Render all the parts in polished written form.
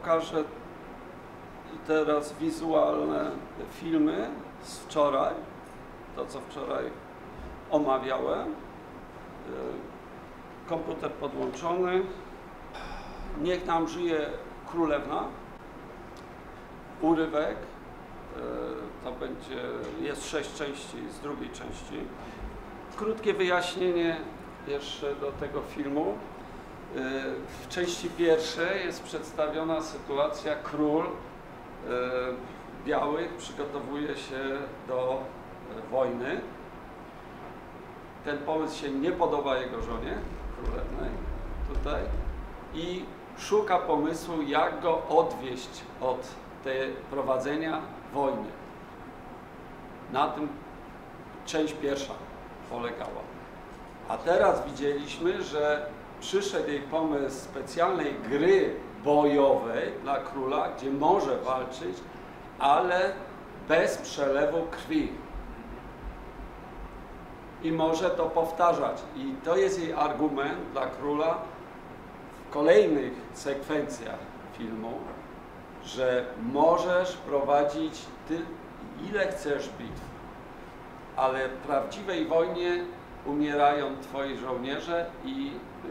pokażę teraz wizualne filmy z wczoraj, to co wczoraj omawiałem. Komputer podłączony. Niech nam żyje królewna. Urywek. To będzie, jest 6 części z drugiej części. Krótkie wyjaśnienie jeszcze do tego filmu. W części pierwszej jest przedstawiona sytuacja, król białych przygotowuje się do wojny. Ten pomysł się nie podoba jego żonie królewnej tutaj i szuka pomysłu, jak go odwieść od tej prowadzenia wojny. Na tym część pierwsza polegała. A teraz widzieliśmy, że przyszedł jej pomysł specjalnej gry bojowej dla króla, gdzie może walczyć, ale bez przelewu krwi. I może to powtarzać. I to jest jej argument dla króla w kolejnych sekwencjach filmu, że możesz prowadzić ile chcesz bitw, ale w prawdziwej wojnie umierają twoi żołnierze i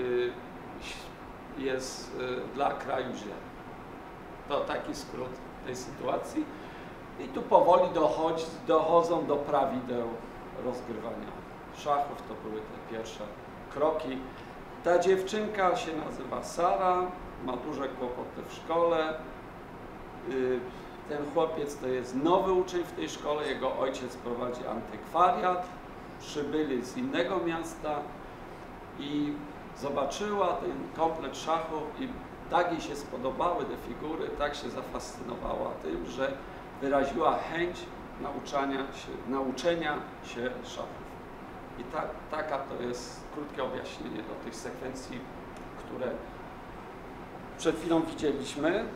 jest dla kraju źle. To taki skrót tej sytuacji. I tu powoli dochodzą do prawideł rozgrywania szachów. To były te pierwsze kroki. Ta dziewczynka się nazywa Sara, ma duże kłopoty w szkole. Ten chłopiec to jest nowy uczeń w tej szkole, jego ojciec prowadzi antykwariat, przybyli z innego miasta i zobaczyła ten komplet szachów i tak jej się spodobały te figury, tak się zafascynowała tym, że wyraziła chęć nauczenia się szachów. I taka to jest krótkie objaśnienie do tych sekwencji, które przed chwilą widzieliśmy.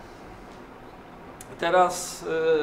Teraz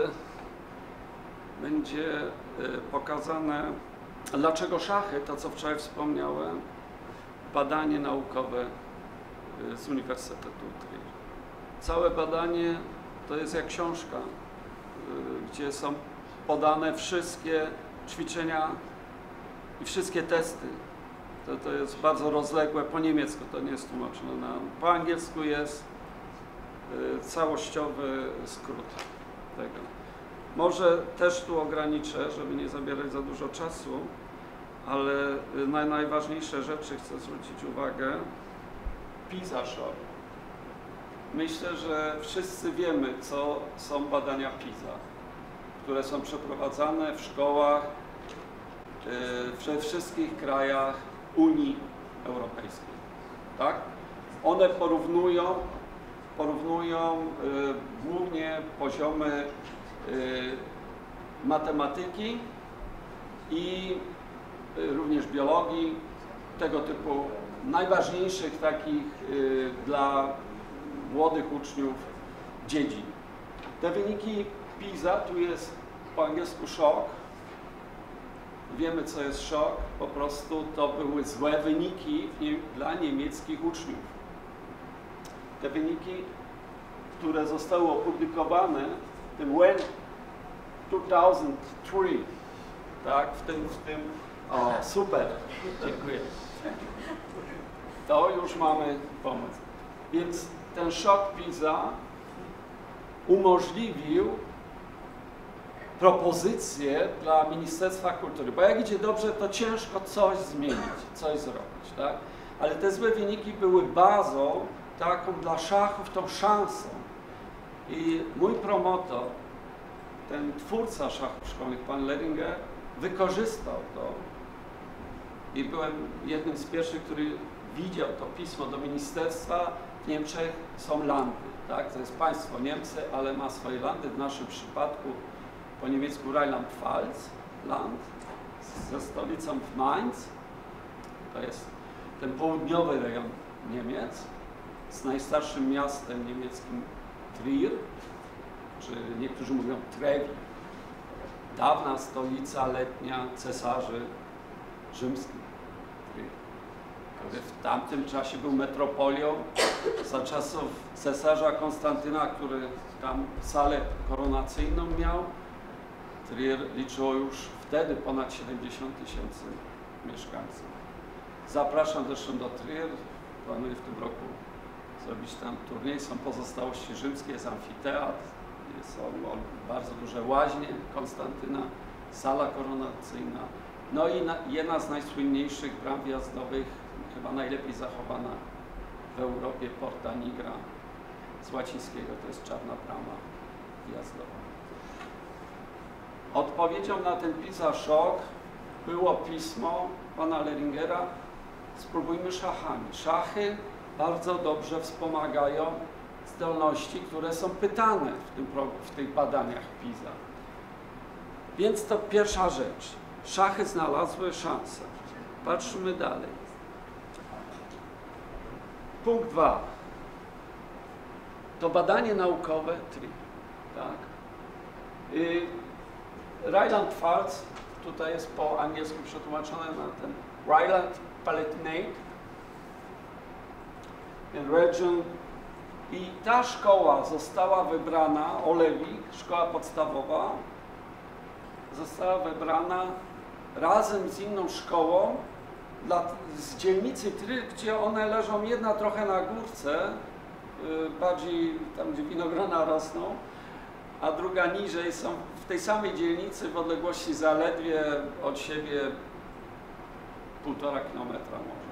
będzie pokazane, dlaczego szachy, to co wczoraj wspomniałem, badanie naukowe z Uniwersytetu Trier. Całe badanie to jest jak książka, gdzie są podane wszystkie ćwiczenia i wszystkie testy. To jest bardzo rozległe, po niemiecku to nie jest tłumaczone, po angielsku jest całościowy skrót tego. Może też tu ograniczę, żeby nie zabierać za dużo czasu, ale na najważniejsze rzeczy chcę zwrócić uwagę. PISA Shock. Myślę, że wszyscy wiemy, co są badania PISA, które są przeprowadzane w szkołach we wszystkich krajach Unii Europejskiej. Tak? One porównują głównie poziomy matematyki i również biologii, tego typu najważniejszych takich dla młodych uczniów dziedzin. Te wyniki PISA, tu jest po angielsku szok. Wiemy, co jest szok, po prostu to były złe wyniki dla niemieckich uczniów. Te wyniki, które zostały opublikowane w tym 2003, tak, o, super, dziękuję. To już mamy pomysł. Więc ten szok PISA umożliwił propozycję dla Ministerstwa Kultury, bo jak idzie dobrze, to ciężko coś zmienić, coś zrobić, tak? Ale te złe wyniki były bazą taką dla szachów, tą szansą. I mój promotor, ten twórca szachów szkolnych, pan Leringer, wykorzystał to i byłem jednym z pierwszych, który widział to pismo do ministerstwa. W Niemczech są landy, tak? To jest państwo Niemcy, ale ma swoje landy, w naszym przypadku po niemiecku Rheinland-Pfalz, land, ze stolicą w Mainz. To jest ten południowy rejon Niemiec, z najstarszym miastem niemieckim Trier, czy niektórzy mówią Trevi. Dawna stolica letnia cesarzy rzymskich. Trier. który w tamtym czasie był metropolią, za czasów cesarza Konstantyna, który tam salę koronacyjną miał. Trier liczyło już wtedy ponad 70 000 mieszkańców. Zapraszam zresztą do Trier, planuję w tym roku zrobić tam turniej, są pozostałości rzymskie, jest amfiteatr, są bardzo duże łaźnie Konstantyna, sala koronacyjna, no i jedna z najsłynniejszych bram wjazdowych, chyba najlepiej zachowana w Europie, Porta Nigra, z łacińskiego, to jest czarna brama wjazdowa. Odpowiedzią na ten PISA-szok było pismo pana Leringera: spróbujmy szachami. Szachy bardzo dobrze wspomagają zdolności, które są pytane w tych badaniach PISA. Więc to pierwsza rzecz. Szachy znalazły szansę. Patrzmy dalej. Punkt 2. To badanie naukowe TRI. Tak? Rhineland-Pfalz, tutaj jest po angielsku przetłumaczone na ten Rhineland-Palatinate region, i ta szkoła została wybrana, Olewik, szkoła podstawowa, została wybrana razem z inną szkołą z dzielnicy Trier, gdzie one leżą, jedna trochę na górce, bardziej tam, gdzie winogrona rosną, a druga niżej, są w tej samej dzielnicy w odległości zaledwie od siebie 1,5 kilometra może.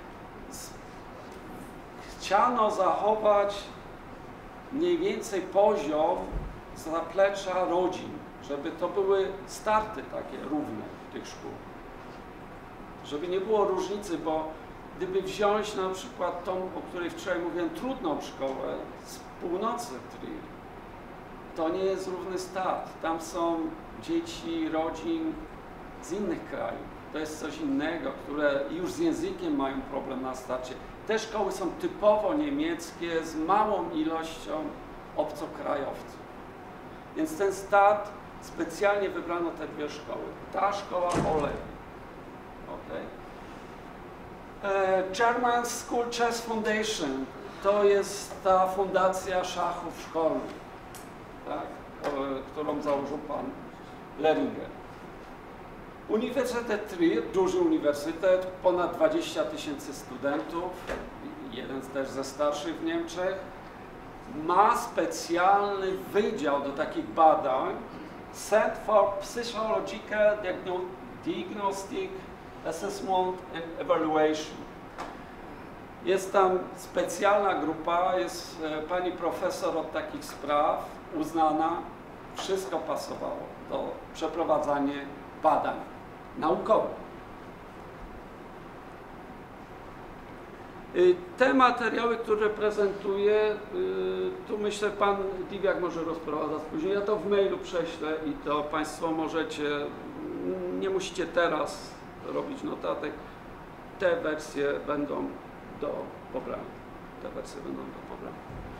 Chciano zachować mniej więcej poziom zaplecza rodzin, żeby to były starty takie równe tych szkół. Żeby nie było różnicy, bo gdyby wziąć na przykład tą, o której wczoraj mówiłem, trudną szkołę z północy Trier, to nie jest równy start. Tam są dzieci, rodzin z innych krajów. To jest coś innego, które już z językiem mają problem na starcie. Te szkoły są typowo niemieckie, z małą ilością obcokrajowców. Więc ten start, specjalnie wybrano te dwie szkoły. Ta szkoła Olewik. Okay. German School Chess Foundation to jest ta fundacja szachów szkolnych, tak, którą założył pan Leringer. Uniwersytet Trier, duży uniwersytet, ponad 20 000 studentów, jeden też ze starszych w Niemczech, ma specjalny wydział do takich badań, Center for Psychological Diagnostic Assessment and Evaluation. Jest tam specjalna grupa, jest pani profesor od takich spraw, uznana, wszystko pasowało do przeprowadzania badań naukowych. Te materiały, które prezentuję, tu myślę pan Diwiak może rozprowadzać później, ja to w mailu prześlę i to państwo możecie, nie musicie teraz robić notatek, te wersje będą do pobrania. Te wersje będą do pobrania.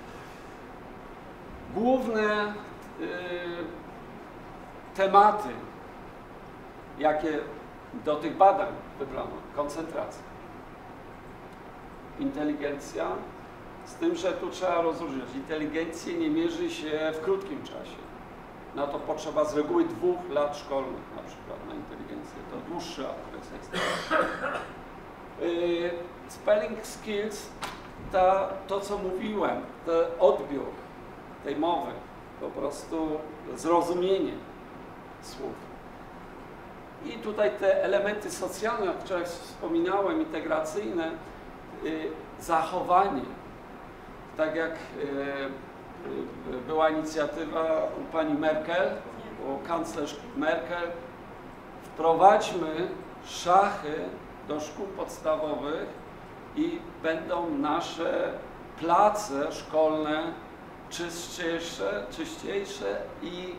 Główne tematy, jakie do tych badań wybrano, koncentracja. Inteligencja, z tym, że tu trzeba rozróżnić. Inteligencję nie mierzy się w krótkim czasie. Na to potrzeba z reguły 2 lat szkolnych, na przykład na inteligencję. To dłuższy okres jest. Spelling skills, to co mówiłem, ten odbiór tej mowy, po prostu zrozumienie słów. I tutaj te elementy socjalne, o których wspominałem, integracyjne, zachowanie, tak jak była inicjatywa u pani Merkel, u kanclerz Merkel, wprowadźmy szachy do szkół podstawowych i będą nasze place szkolne czyściejsze i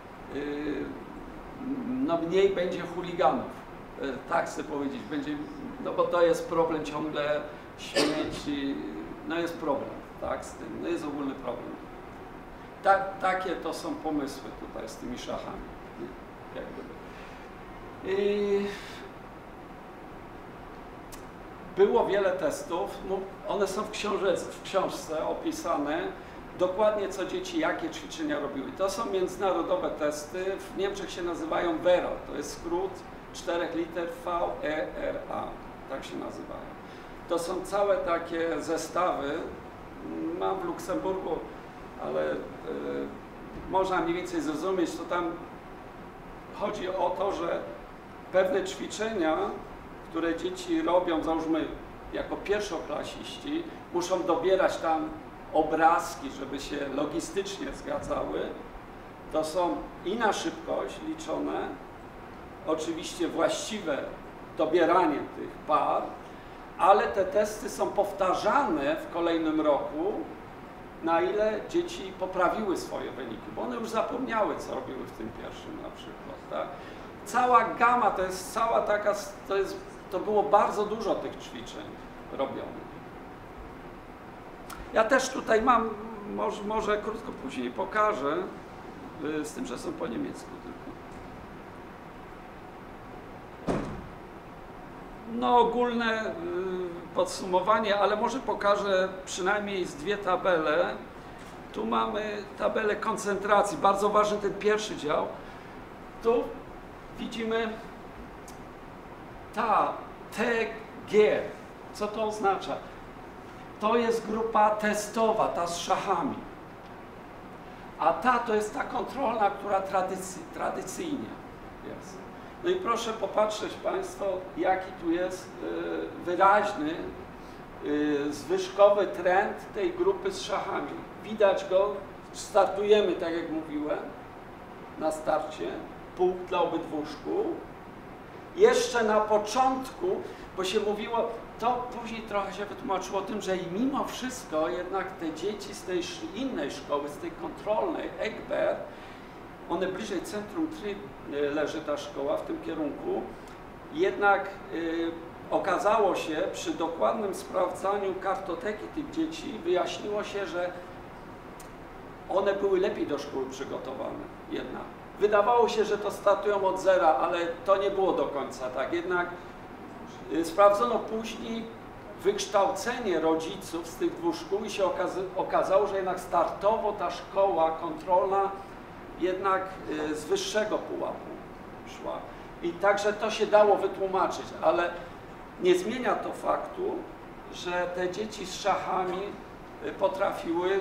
no mniej będzie chuliganów, tak chcę powiedzieć, będzie, no bo to jest problem ciągle, śmieci, no jest problem, tak, z tym, no jest ogólny problem. Takie to są pomysły tutaj z tymi szachami, jak gdyby. było wiele testów, no, one są w książce opisane, dokładnie co dzieci, jakie ćwiczenia robiły. To są międzynarodowe testy, w Niemczech się nazywają VERA, to jest skrót 4 liter VERA, tak się nazywają. To są całe takie zestawy, mam w Luksemburgu, ale można mniej więcej zrozumieć, to tam chodzi o to, że pewne ćwiczenia, które dzieci robią, załóżmy jako pierwszoklasiści, muszą dobierać tam obrazki, żeby się logistycznie zgadzały. To są i na szybkość liczone, oczywiście właściwe dobieranie tych par, ale te testy są powtarzane w kolejnym roku, na ile dzieci poprawiły swoje wyniki, bo one już zapomniały, co robiły w tym pierwszym na przykład. Tak? Cała gama, to jest cała taka, to było bardzo dużo tych ćwiczeń robionych. Ja też tutaj mam, może krótko później pokażę, z tym, że są po niemiecku tylko. No ogólne podsumowanie, ale może pokażę przynajmniej z 2 tabele. Tu mamy tabelę koncentracji, bardzo ważny ten pierwszy dział. Tu widzimy ta TG. Co to oznacza? To jest grupa testowa, ta z szachami. A ta to jest ta kontrolna, która tradycyjnie jest. No i proszę popatrzeć Państwo, jaki tu jest wyraźny, zwyżkowy trend tej grupy z szachami. Widać go, startujemy, tak jak mówiłem, na starcie, punkt dla obydwu szkół. Jeszcze na początku, bo się mówiło, to później trochę się wytłumaczyło tym, że i mimo wszystko jednak te dzieci z tej innej szkoły, z tej kontrolnej, Egbert, one bliżej centrum Tri leży ta szkoła w tym kierunku, jednak okazało się przy dokładnym sprawdzaniu kartoteki tych dzieci, wyjaśniło się, że one były lepiej do szkoły przygotowane jednak. Wydawało się, że to startują od zera, ale to nie było do końca tak. Jednak sprawdzono później wykształcenie rodziców z tych 2 szkół i się okazało, że jednak startowo ta szkoła kontrolna jednak z wyższego pułapu szła. I także to się dało wytłumaczyć, ale nie zmienia to faktu, że te dzieci z szachami potrafiły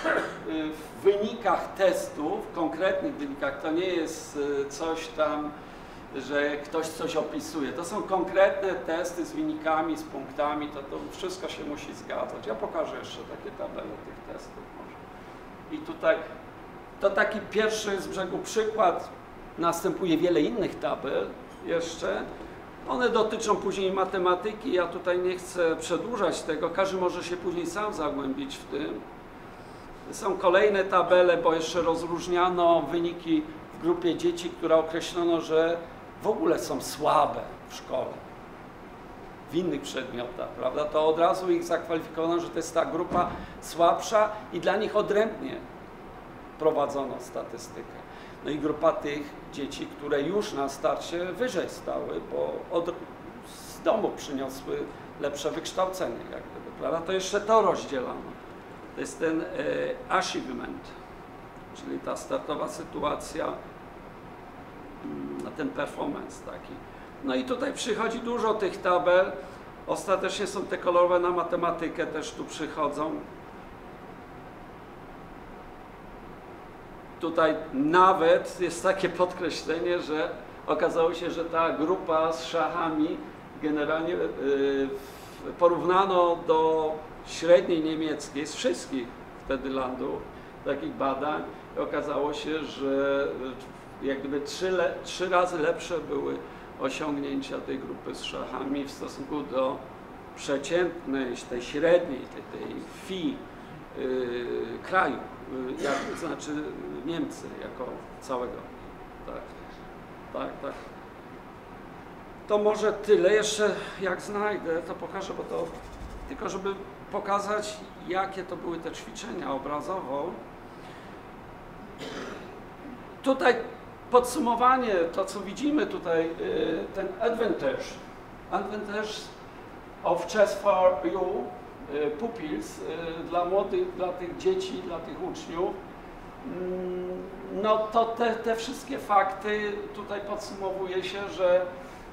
w wynikach testów, w konkretnych wynikach, to nie jest coś tam, że ktoś coś opisuje. To są konkretne testy z wynikami, z punktami, to wszystko się musi zgadzać. Ja pokażę jeszcze takie tabele tych testów może. I tutaj to taki pierwszy z brzegu przykład. Następuje wiele innych tabel jeszcze. One dotyczą później matematyki. Ja tutaj nie chcę przedłużać tego. Każdy może się później sam zagłębić w tym. Są kolejne tabele, bo jeszcze rozróżniano wyniki w grupie dzieci, które określono, że w ogóle są słabe w szkole, w innych przedmiotach, prawda? To od razu ich zakwalifikowano, że to jest ta grupa słabsza i dla nich odrębnie prowadzono statystykę. No i grupa tych dzieci, które już na starcie wyżej stały, bo z domu przyniosły lepsze wykształcenie, jak gdyby, prawda? To jeszcze to rozdzielano. To jest ten achievement, czyli ta startowa sytuacja, na ten performance taki. No i tutaj przychodzi dużo tych tabel. Ostatecznie są te kolorowe na matematykę, też tu przychodzą. Tutaj nawet jest takie podkreślenie, że okazało się, że ta grupa z szachami generalnie porównano do średniej niemieckiej, z wszystkich wtedy landów, takich badań, i okazało się, że jak gdyby 3 razy lepsze były osiągnięcia tej grupy z szachami w stosunku do przeciętnej, tej średniej, tej FI kraju, jak, znaczy Niemcy jako całego. Tak. To może tyle. Jeszcze jak znajdę, to pokażę, bo to tylko żeby pokazać, jakie to były te ćwiczenia obrazowo. Tutaj podsumowanie, to co widzimy tutaj, ten advantage of Chess for You, Pupils, dla młodych, dla tych dzieci, dla tych uczniów. No to te wszystkie fakty, tutaj podsumowuje się, że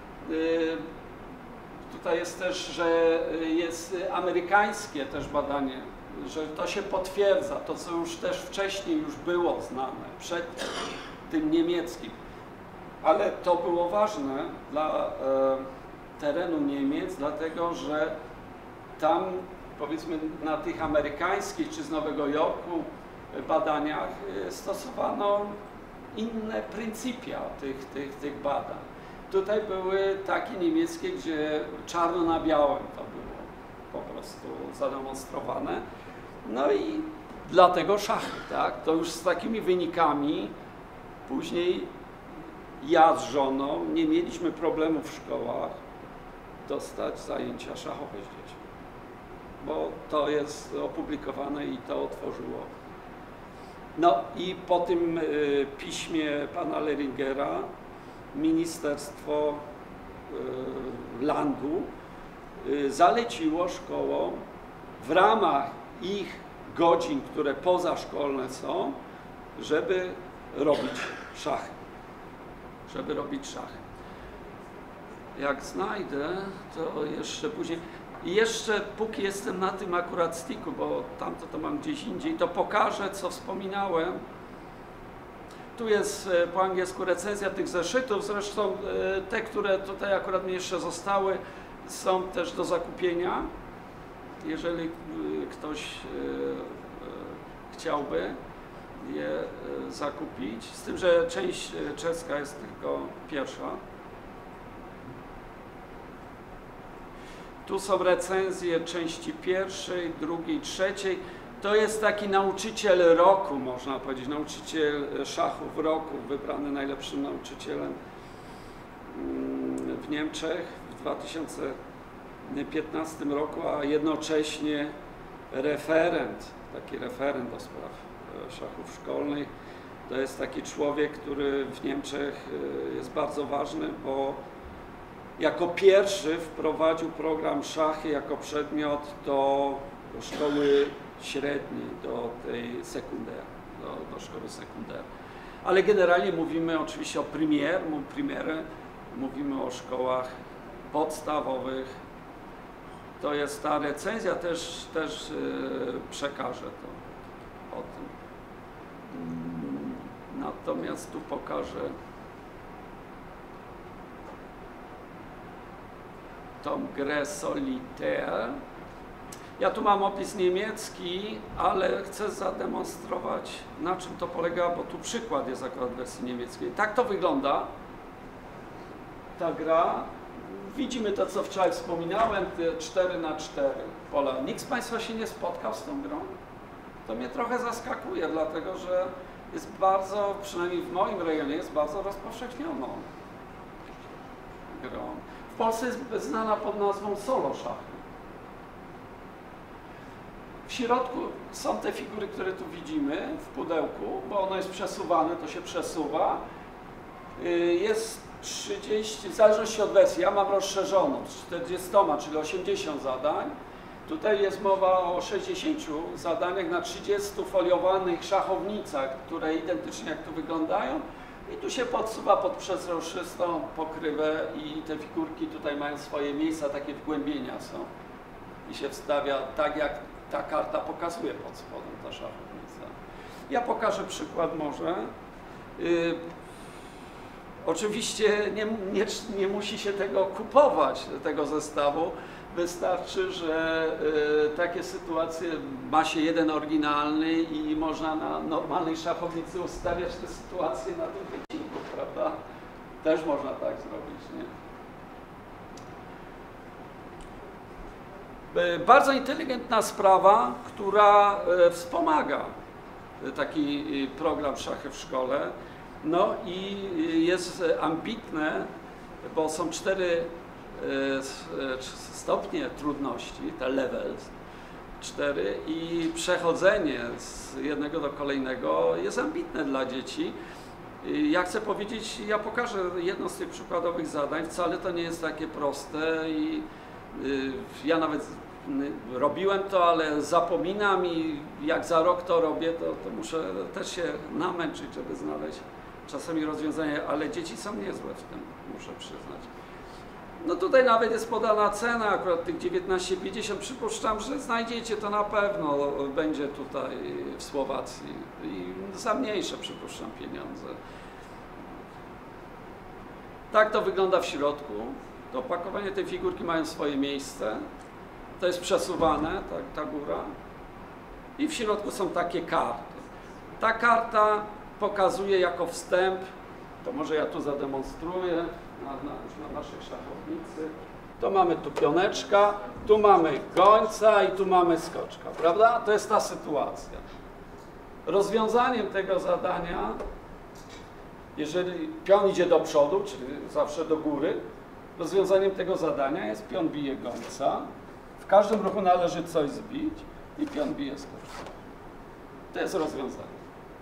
tutaj jest też, że jest amerykańskie też badanie, że to się potwierdza, to co już też wcześniej już było znane, przed tym niemieckim. Ale to było ważne dla terenu Niemiec, dlatego że tam, powiedzmy, na tych amerykańskich czy z Nowego Jorku badaniach stosowano inne pryncypia tych badań. Tutaj były takie niemieckie, gdzie czarno na białym to było po prostu zademonstrowane. No i dlatego szachy, tak? To już z takimi wynikami później ja z żoną nie mieliśmy problemu w szkołach dostać zajęcia szachowe z dziećmi, bo to jest opublikowane i to otworzyło. No i po tym piśmie pana Leringera Ministerstwo Landu zaleciło szkołom w ramach ich godzin, które pozaszkolne są, żeby robić szachy. Jak znajdę, to jeszcze później. I jeszcze póki jestem na tym akurat sticku, bo tamto to mam gdzieś indziej, to pokażę, co wspominałem. Tu jest po angielsku recenzja tych zeszytów, zresztą te, które tutaj akurat mi jeszcze zostały, są też do zakupienia, jeżeli ktoś chciałby je zakupić, z tym, że część czeska jest tylko pierwsza. Tu są recenzje części pierwszej, drugiej, trzeciej. To jest taki nauczyciel roku, można powiedzieć, nauczyciel szachów roku, wybrany najlepszym nauczycielem w Niemczech w 2015 roku, a jednocześnie taki referent do spraw szachów szkolnych. To jest taki człowiek, który w Niemczech jest bardzo ważny, bo jako pierwszy wprowadził program szachy jako przedmiot do szkoły średniej, do tej sekundar, do szkoły sekundar. Ale generalnie mówimy oczywiście o premiere, mówimy o szkołach podstawowych. To jest ta recenzja, też przekażę to o tym. Natomiast tu pokażę tą grę Solitaire. Ja tu mam opis niemiecki, ale chcę zademonstrować, na czym to polega, bo tu przykład jest akurat w wersji niemieckiej. Tak to wygląda ta gra. Widzimy to, co wczoraj wspominałem, te 4×4 pola. Nikt z Państwa się nie spotkał z tą grą? To mnie trochę zaskakuje, dlatego że jest bardzo, przynajmniej w moim rejonie, jest bardzo rozpowszechnioną grą. W Polsce jest znana pod nazwą solo szachy. W środku są te figury, które tu widzimy w pudełku, bo ono jest przesuwane, to się przesuwa. Jest 30, w zależności od wersji, ja mam rozszerzoną z 40, czyli 80 zadań. Tutaj jest mowa o 60 zadaniach na 30 foliowanych szachownicach, które identycznie jak tu wyglądają. I tu się podsuwa pod przezroczystą pokrywę i te figurki tutaj mają swoje miejsca, takie wgłębienia są. I się wstawia tak, jak ta karta pokazuje pod spodem, ta szachownica. Ja pokażę przykład może. Oczywiście nie musi się tego kupować, tego zestawu. Wystarczy, że takie sytuacje ma się jeden oryginalny i można na normalnej szachownicy ustawiać te sytuacje na tym wycinku, prawda? Też można tak zrobić, nie? Bardzo inteligentna sprawa, która wspomaga taki program Szachy w szkole. No i jest ambitne, bo są 4 stopnie trudności, te levels, 4, i przechodzenie z jednego do kolejnego jest ambitne dla dzieci. Ja chcę powiedzieć, ja pokażę jedno z tych przykładowych zadań, wcale to nie jest takie proste i Ja nawet robiłem to, ale zapominam i jak za rok to robię, to muszę też się namęczyć, żeby znaleźć czasami rozwiązanie, ale dzieci są niezłe w tym, muszę przyznać. No tutaj nawet jest podana cena, akurat tych 19,50, przypuszczam, że znajdziecie to na pewno, będzie tutaj w Słowacji i za mniejsze, przypuszczam, pieniądze. Tak to wygląda w środku. To opakowanie tej figurki mają swoje miejsce. To jest przesuwane, tak, ta góra. I w środku są takie karty. Ta karta pokazuje jako wstęp, to może ja tu zademonstruję, już na naszej szachownicy. To mamy tu pioneczka, tu mamy gońca i tu mamy skoczka, prawda? To jest ta sytuacja. Rozwiązaniem tego zadania, jeżeli pion idzie do przodu, czyli zawsze do góry, rozwiązaniem tego zadania jest pion bije gońca. W każdym ruchu należy coś zbić i pion bije skoczka. To jest rozwiązanie.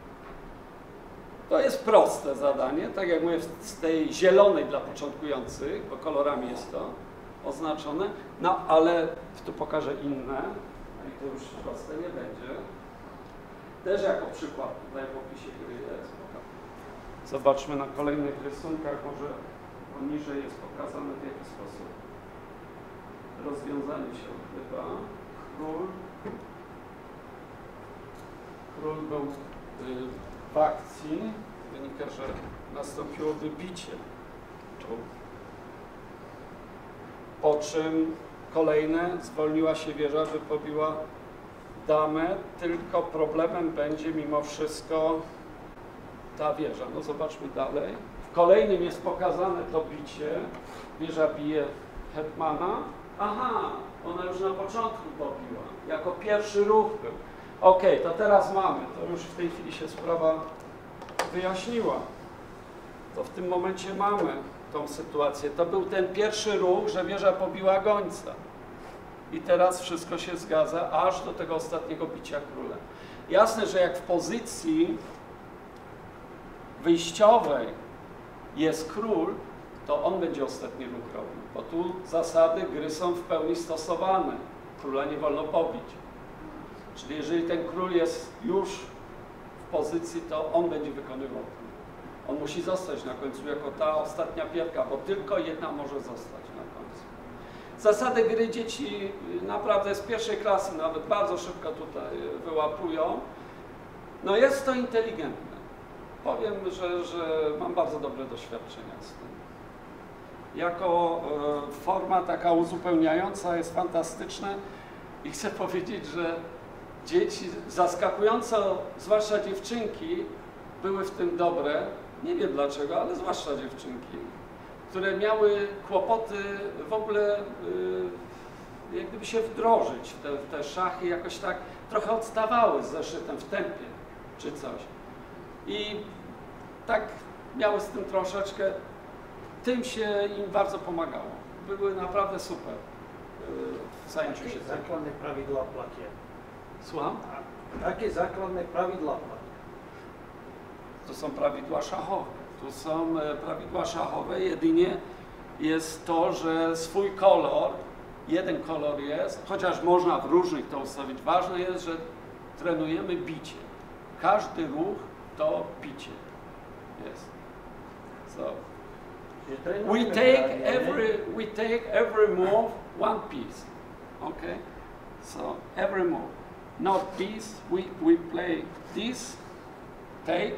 To jest proste zadanie, tak jak mówię, z tej zielonej dla początkujących, bo kolorami jest to oznaczone, no ale tu pokażę inne, i to już proste nie będzie. Też jako przykład tutaj w opisie gry jest. Zobaczmy na kolejnych rysunkach, może poniżej jest pokazane, w jaki sposób rozwiązanie się odbywa. Król był w akcji, wynika, że nastąpiło wybicie. Po czym kolejne, zwolniła się wieża, by pobiła damę, tylko problemem będzie mimo wszystko ta wieża. No zobaczmy dalej. W kolejnym jest pokazane to bicie. Wieża bije hetmana. Aha, ona już na początku pobiła. Jako pierwszy ruch był. Ok, to teraz mamy. To już w tej chwili się sprawa wyjaśniła. To w tym momencie mamy tą sytuację. To był ten pierwszy ruch, że wieża pobiła gońca. I teraz wszystko się zgadza, aż do tego ostatniego bicia króla. Jasne, że jak w pozycji wyjściowej jest król, to on będzie ostatni ruch robił, bo tu zasady gry są w pełni stosowane. Króla nie wolno pobić. Czyli jeżeli ten król jest już w pozycji, to on będzie wykonywał to. On musi zostać na końcu jako ta ostatnia pierka, bo tylko jedna może zostać na końcu. Zasady gry dzieci naprawdę z pierwszej klasy nawet bardzo szybko tutaj wyłapują. No jest to inteligentne. Powiem, że mam bardzo dobre doświadczenia z tym. Jako forma taka uzupełniająca jest fantastyczne i chcę powiedzieć, że dzieci zaskakująco, zwłaszcza dziewczynki, były w tym dobre. Nie wiem dlaczego, ale zwłaszcza dziewczynki, które miały kłopoty w ogóle jak gdyby się wdrożyć w te szachy, jakoś tak trochę odstawały z zeszytem w tempie czy coś. I tak miały z tym troszeczkę, tym się im bardzo pomagało. Były naprawdę super w zajęciu się tym. Základné pravidlá platia. Słucham? Jakie základné pravidlá platia? To są prawidła szachowe. Tu są prawidła szachowe, jedynie jest to, że swój kolor, jeden kolor jest, chociaż można w różnych to ustawić. Ważne jest, że trenujemy bicie. Każdy ruch to bicie jest. So we take every move one piece. Okay? So every move. Not piece, we play this, take,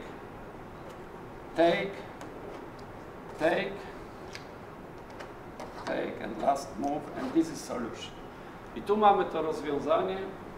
and last move, and this is solution. I tu mamy to rozwiązanie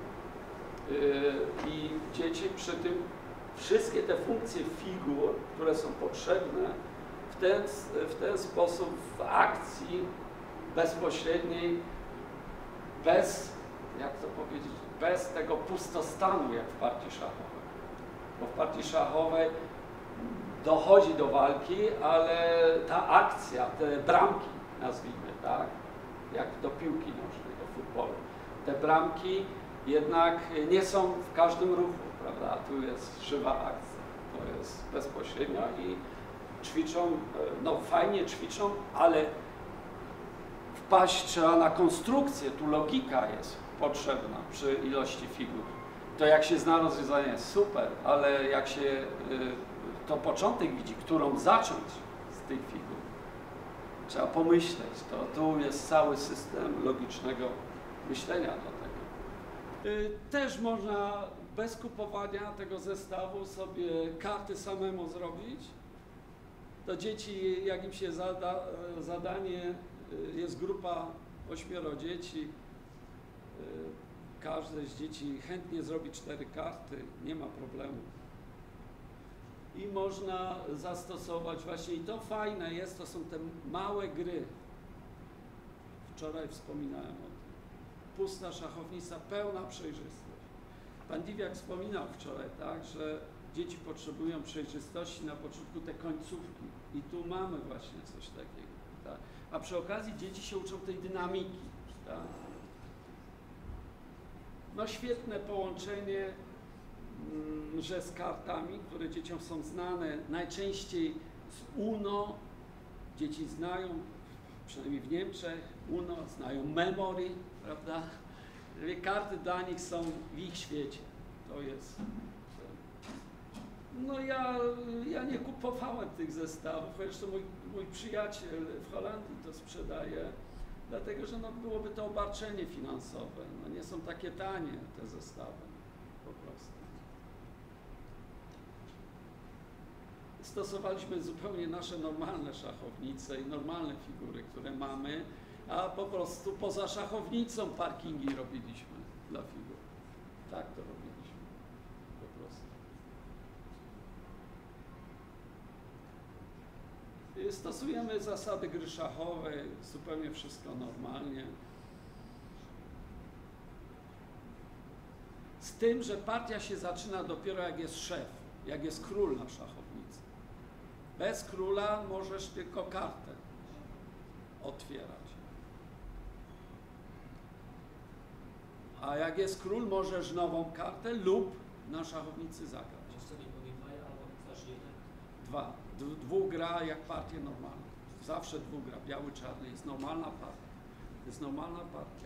i dzieci przy tym wszystkie te funkcje figur, które są potrzebne w ten sposób w akcji bezpośredniej, bez, jak to powiedzieć, bez tego pustostanu jak w partii szachowej. Bo w partii szachowej dochodzi do walki, ale ta akcja, te bramki nazwijmy, tak, jak do piłki nożnej, do futbolu, te bramki jednak nie są w każdym ruchu, prawda, tu jest żywa akcja, to jest bezpośrednio i ćwiczą, no fajnie ćwiczą, ale w wpaść trzeba na konstrukcję, tu logika jest potrzebna przy ilości figur. To jak się zna rozwiązanie, super, ale jak się to początek widzi, którą zacząć z tych figur, trzeba pomyśleć, to tu jest cały system logicznego myślenia do tego. Też można bez kupowania tego zestawu sobie karty samemu zrobić. Do dzieci, jak im się zadanie, jest grupa 8 dzieci, każde z dzieci chętnie zrobi 4 karty, nie ma problemu. I można zastosować właśnie, i to fajne jest, to są te małe gry. Wczoraj wspominałem o tym. Pusta szachownica, pełna przejrzystość. Pan Diwiak wspominał wczoraj, tak, że dzieci potrzebują przejrzystości na początku te końcówki. I tu mamy właśnie coś takiego. Tak? A przy okazji dzieci się uczą tej dynamiki. Tak? No świetne połączenie, że z kartami, które dzieciom są znane, najczęściej z UNO. Dzieci znają, przynajmniej w Niemczech, UNO, znają Memory, prawda? Karty dla nich są w ich świecie. To jest. No ja nie kupowałem tych zestawów, chociaż to mój przyjaciel w Holandii to sprzedaje, dlatego że no, byłoby to obarczenie finansowe. No, nie są takie tanie te zestawy, po prostu. Stosowaliśmy zupełnie nasze normalne szachownice i normalne figury, które mamy, a po prostu poza szachownicą parkingi robiliśmy dla figur. Tak to robiliśmy, po prostu. Stosujemy zasady gry szachowej, zupełnie wszystko normalnie. Z tym, że partia się zaczyna dopiero jak jest szef, jak jest król na szachownicy. Bez króla możesz tylko kartę otwierać. A jak jest król, możesz nową kartę lub na szachownicy zagrać. Dwóch gra jak partię normalną. Zawsze dwóch gra. Biały, czarny jest normalna partia. To jest normalna partia.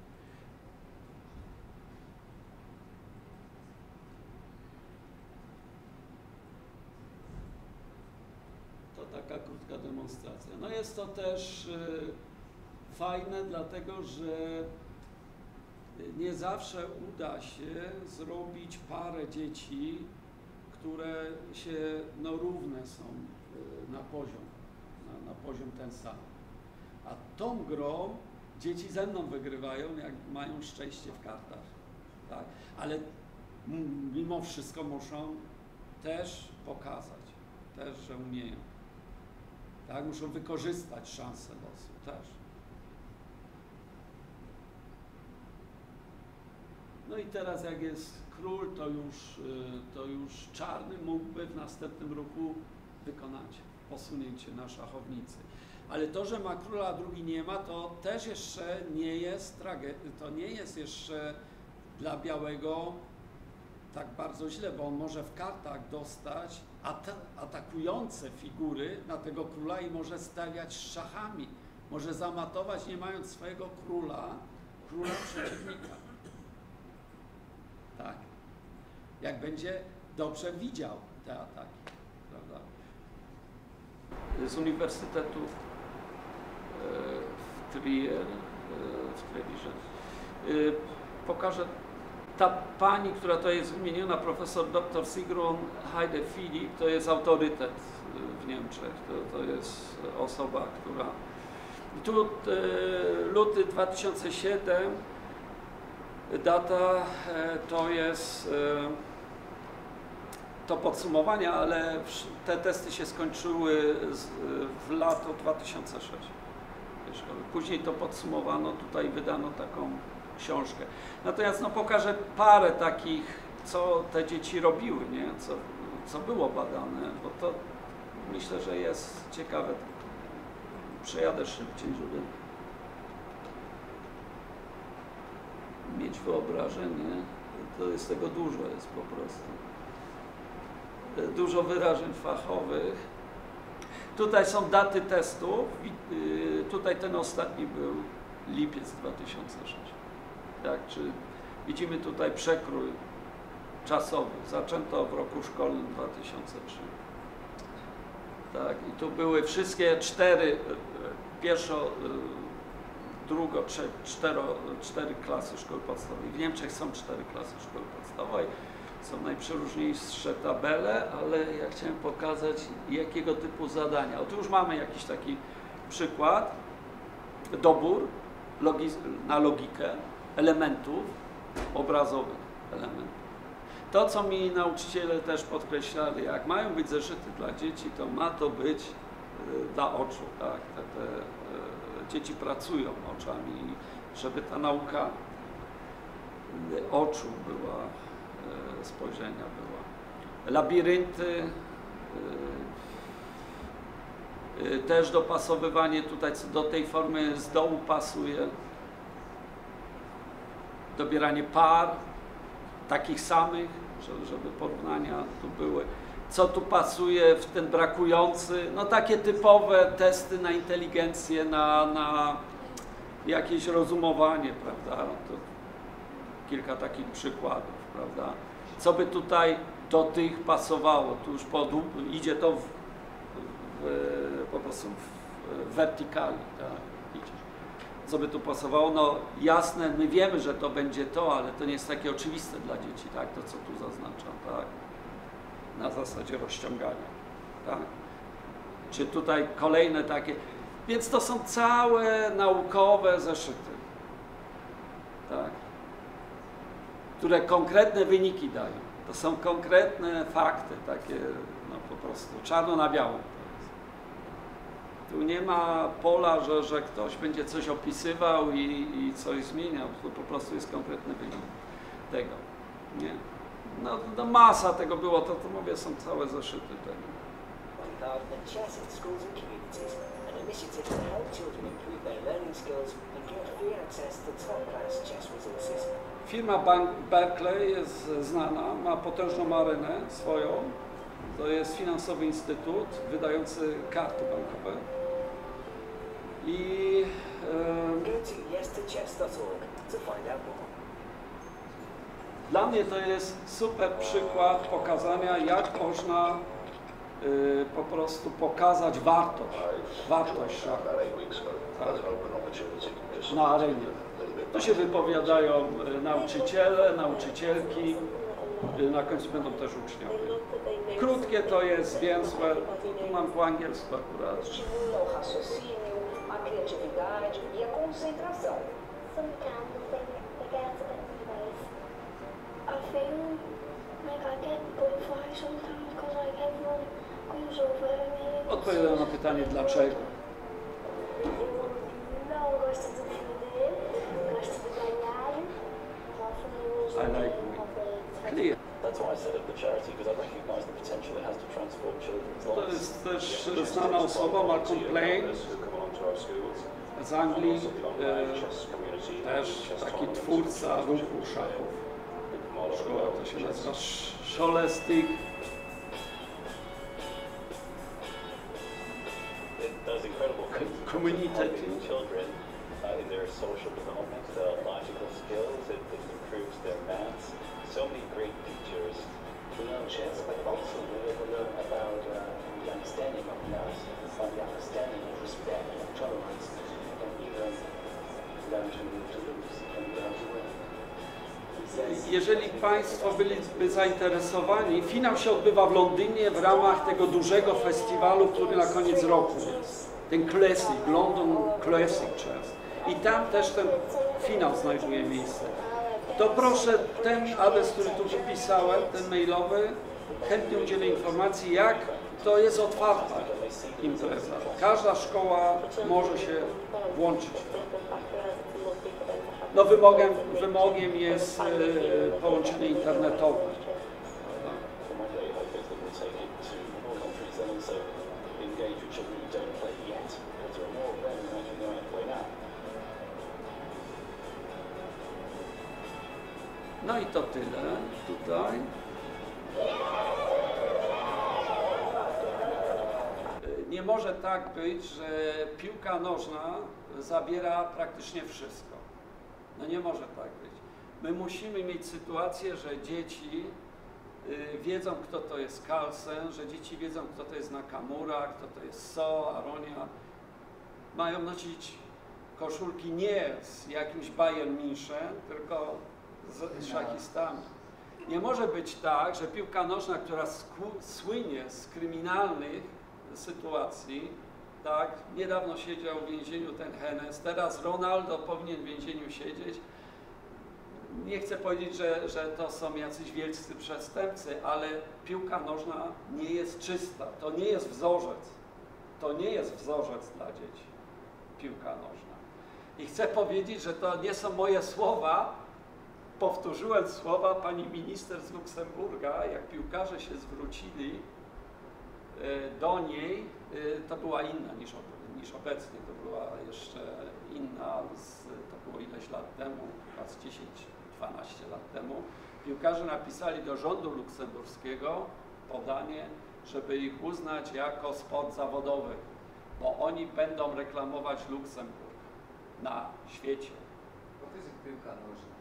To taka krótka demonstracja. No jest to też fajne, dlatego że nie zawsze uda się zrobić parę dzieci, które się no, równe są na poziom, na poziom ten sam. A tą grą dzieci ze mną wygrywają, jak mają szczęście w kartach. Tak? Ale mimo wszystko muszą też pokazać, też, że umieją. Tak? Muszą wykorzystać szansę losu też. No i teraz jak jest król, to już czarny mógłby w następnym ruchu wykonać posunięcie na szachownicy. Ale to, że ma króla, a drugi nie ma, to też jeszcze nie jest to nie jest jeszcze dla białego tak bardzo źle, bo on może w kartach dostać atakujące figury na tego króla i może stawiać szachami. Może zamatować, nie mając swojego króla przeciwnika. Tak. Jak będzie dobrze widział te ataki, prawda? Z Uniwersytetu w Trier, w Trewirze. Pokażę, ta pani, która to jest wymieniona, profesor dr Sigrun Heide-Philipp, to jest autorytet w Niemczech, to jest osoba, która... I tu luty 2007, data to jest to podsumowanie, ale te testy się skończyły w lato 2006. Później to podsumowano, tutaj wydano taką książkę. Natomiast no, pokażę parę takich, co te dzieci robiły, nie? Co było badane, bo to myślę, że jest ciekawe. Przejadę szybciej, żeby mieć wyobrażenie. To jest tego dużo, jest po prostu. Dużo wyrażeń fachowych. Tutaj są daty testów. Tutaj ten ostatni był lipiec 2006. Tak, czy widzimy tutaj przekrój czasowy. Zaczęto w roku szkolnym 2003. Tak, i tu były wszystkie cztery, cztery klasy szkoły podstawowej. W Niemczech są 4 klasy szkoły podstawowej. Są najprzeróżniejsze tabele, ale ja chciałem pokazać, jakiego typu zadania. Otóż mamy jakiś taki przykład, dobór na logikę elementów obrazowych elementów. To, co mi nauczyciele też podkreślali, jak mają być zeszyty dla dzieci, to ma to być dla oczu, tak? Dzieci pracują oczami, żeby ta nauka oczu była, spojrzenia była. Labirynty, też dopasowywanie tutaj do tej formy z dołu pasuje. Dobieranie par, takich samych, żeby porównania tu były. Co tu pasuje w ten brakujący, no takie typowe testy na inteligencję, na jakieś rozumowanie, prawda? To kilka takich przykładów, prawda? Co by tutaj do tych pasowało? Tu już idzie to po prostu w wertykali, tak? Idzie. Co by tu pasowało? No jasne, my wiemy, że to będzie to, ale to nie jest takie oczywiste dla dzieci, tak? To, co tu zaznaczam, tak? Na zasadzie rozciągania, tak? Czy tutaj kolejne takie, więc to są całe naukowe zeszyty, tak? Które konkretne wyniki dają. To są konkretne fakty, takie no po prostu czarno na białym. Tu nie ma pola, że ktoś będzie coś opisywał i coś zmieniał. Tu po prostu jest konkretny wynik tego. Nie? No masa tego było, to mówię, są całe zeszyty tego. Firma Berkeley jest znana, ma potężną arenę swoją. To jest finansowy instytut wydający karty bankowe. I dla mnie to jest super przykład pokazania, jak można po prostu pokazać wartość szachu, tak, na arenie. Tu się wypowiadają nauczyciele, nauczycielki, na końcu będą też uczniowie. Krótkie to jest zwięzłe, tu mam po angielsku akurat. Odpowiadam na pytanie dlaczego. I like clear. To jest też znana osoba, Malcolm Plain z Anglii, też taki twórca ruchu szachów. Szkoła to się nazywa Scholastic. Community. In their social development, logical skills, it improves their maths. So many great features. To learn chess, but also we will learn about the understanding of maths, the understanding of respect and tolerance, and even learn to lose and learn to win. Jeżeli Państwo byliby zainteresowani, finał się odbywa w Londynie w ramach tego dużego festiwalu, który na koniec roku jest. Ten Classic, London Classic Chess. I tam też ten finał znajduje miejsce. To proszę, ten adres, który tu wypisałem, ten mailowy, chętnie udzielę informacji, jak to jest otwarta impreza. Każda szkoła może się włączyć. No wymogiem jest połączenie internetowe. No i to tyle tutaj. nie może tak być, że piłka nożna zabiera praktycznie wszystko. No nie może tak być. My musimy mieć sytuację, że dzieci wiedzą, kto to jest Carlsen, że dzieci wiedzą, kto to jest Nakamura, kto to jest So, Aronia. Mają nosić koszulki nie z jakimś Bayern München, tylko z szachistami. Nie może być tak, że piłka nożna, która słynie z kryminalnych sytuacji, tak, niedawno siedział w więzieniu ten Hennes, teraz Ronaldo powinien w więzieniu siedzieć. Nie chcę powiedzieć, że to są jacyś wielcy przestępcy, ale piłka nożna nie jest czysta. To nie jest wzorzec. To nie jest wzorzec dla dzieci. Piłka nożna. I chcę powiedzieć, że to nie są moje słowa. Powtórzyłem słowa pani minister z Luksemburga, jak piłkarze się zwrócili do niej, to była inna niż obecnie, to była jeszcze inna, to było ileś lat temu, chyba z 10-12 lat temu. Piłkarze napisali do rządu luksemburskiego podanie, żeby ich uznać jako sport zawodowy, bo oni będą reklamować Luksemburg na świecie. To jest piłka nożna.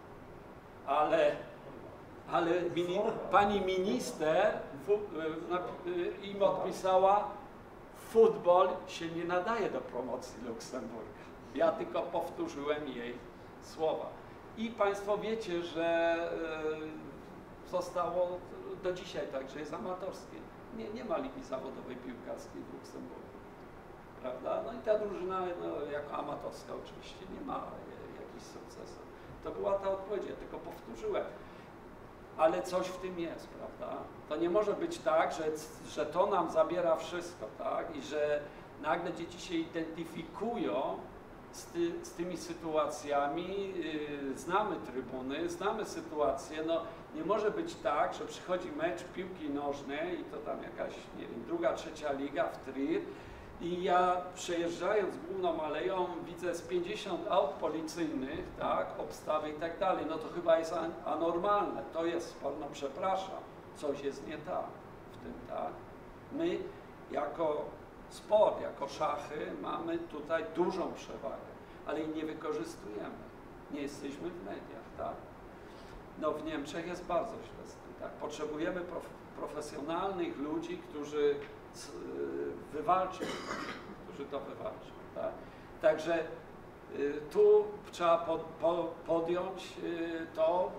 Ale pani minister im odpisała, futbol się nie nadaje do promocji Luksemburga. Ja tylko powtórzyłem jej słowa. I Państwo wiecie, że zostało do dzisiaj tak, że jest amatorskie. Nie ma ligi zawodowej piłkarskiej w Luksemburgu. Prawda? No i ta drużyna jako amatorska oczywiście nie ma jakichś sukcesów. To była ta odpowiedź, ja tylko powtórzyłem. Ale coś w tym jest, prawda? To nie może być tak, że to nam zabiera wszystko, tak? I że nagle dzieci się identyfikują z tymi sytuacjami, znamy trybuny, znamy sytuację, no nie może być tak, że przychodzi mecz piłki nożnej i to tam jakaś, nie wiem, druga, trzecia liga w Trier i ja przejeżdżając główną aleją widzę z 50 aut policyjnych, tak, obstawy i tak dalej, no to chyba jest anormalne, to jest sport, no przepraszam, coś jest nie tak w tym, tak. My jako sport, jako szachy mamy tutaj dużą przewagę, ale jej nie wykorzystujemy, nie jesteśmy w mediach, tak. No w Niemczech jest bardzo źle z tym, tak. Potrzebujemy profesjonalnych ludzi, którzy wywalczą, którzy to wywalczą, tak. Także tu trzeba podjąć to,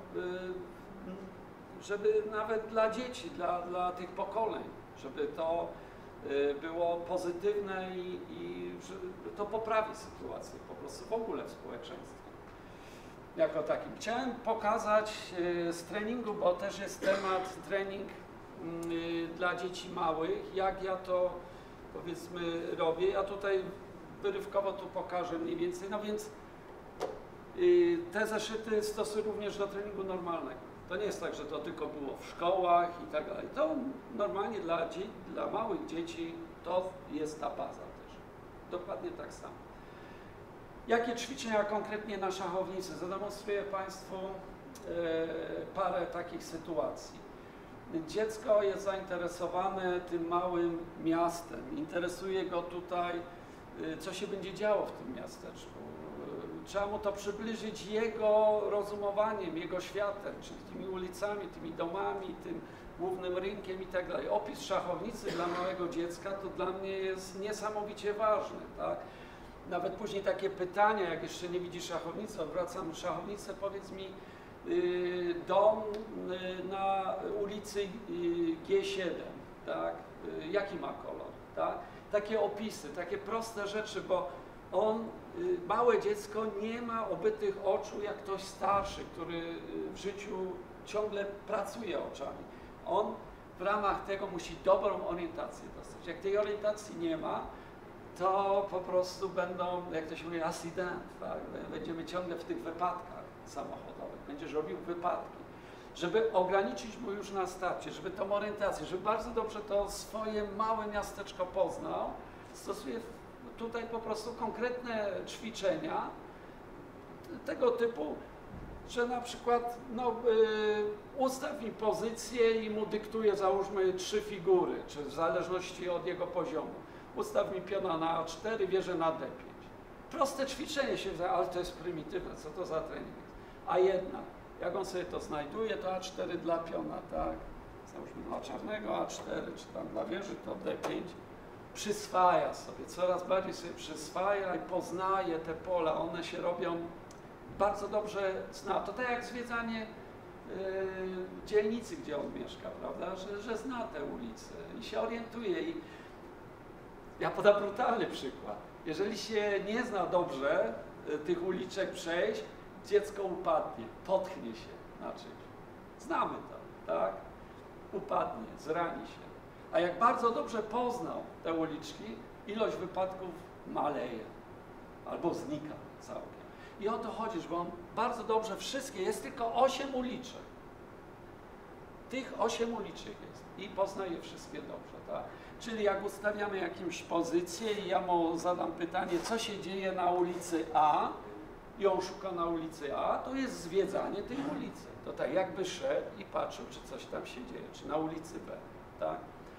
żeby nawet dla dzieci, dla tych pokoleń, żeby to było pozytywne i że to poprawi sytuację po prostu w ogóle w społeczeństwie. Jako takim. Chciałem pokazać z treningu, bo też jest temat trening dla dzieci małych, jak ja to powiedzmy robię. Ja tutaj wyrywkowo tu pokażę mniej więcej, no więc te zeszyty stosuję również do treningu normalnego. To nie jest tak, że to tylko było w szkołach i tak dalej. To normalnie dla małych dzieci to jest ta baza też. Dokładnie tak samo. Jakie ćwiczenia konkretnie na szachownicy? Zademonstruję Państwu parę takich sytuacji. Dziecko jest zainteresowane tym małym miastem. Interesuje go tutaj, co się będzie działo w tym miasteczku. Trzeba mu to przybliżyć jego rozumowaniem, jego światem, czyli tymi ulicami, tymi domami, tym głównym rynkiem i tak dalej. Opis szachownicy dla małego dziecka to dla mnie jest niesamowicie ważny, tak? Nawet później takie pytania, jak jeszcze nie widzi szachownicy, odwracam szachownicę, powiedz mi dom na ulicy G7, tak? Jaki ma kolor, tak? Takie opisy, takie proste rzeczy, bo małe dziecko nie ma obytych oczu jak ktoś starszy, który w życiu ciągle pracuje oczami. On w ramach tego musi dobrą orientację dostać. Jak tej orientacji nie ma, to po prostu będą, jak to się mówi, accident, tak? Będziemy ciągle w tych wypadkach samochodowych, będziesz robił wypadki. Żeby ograniczyć mu już na starcie, żeby tą orientację, żeby bardzo dobrze to swoje małe miasteczko poznał, stosuje tutaj po prostu konkretne ćwiczenia tego typu, że na przykład ustaw mi pozycję i mu dyktuje, załóżmy 3 figury, czy w zależności od jego poziomu. ustaw mi piona na A4, wieżę na D5. Proste ćwiczenie się wydaje, ale to jest prymitywne, co to za trening jest. A jednak, jak on sobie to znajduje, to A4 dla piona, tak? Załóżmy dla czarnego A4, czy tam dla wieży to D5. Przyswaja sobie, coraz bardziej sobie przyswaja i poznaje te pola, one się robią, bardzo dobrze zna. To tak jak zwiedzanie dzielnicy, gdzie on mieszka, prawda, że zna te ulice i się orientuje. I ja podam brutalny przykład. Jeżeli się nie zna dobrze tych uliczek przejść, dziecko upadnie, potknie się na czymś. Znamy to, tak? Upadnie, zrani się. A jak bardzo dobrze poznał te uliczki, ilość wypadków maleje albo znika całkiem. I o to chodzi, że on bardzo dobrze wszystkie, jest tylko 8 uliczek. Tych 8 uliczek jest i poznaje wszystkie dobrze, tak? Czyli jak ustawiamy jakąś pozycję i ja mu zadam pytanie, co się dzieje na ulicy A i on szuka na ulicy A, to jest zwiedzanie tej ulicy. To tak jakby szedł i patrzył, czy coś tam się dzieje, czy na ulicy B, tak?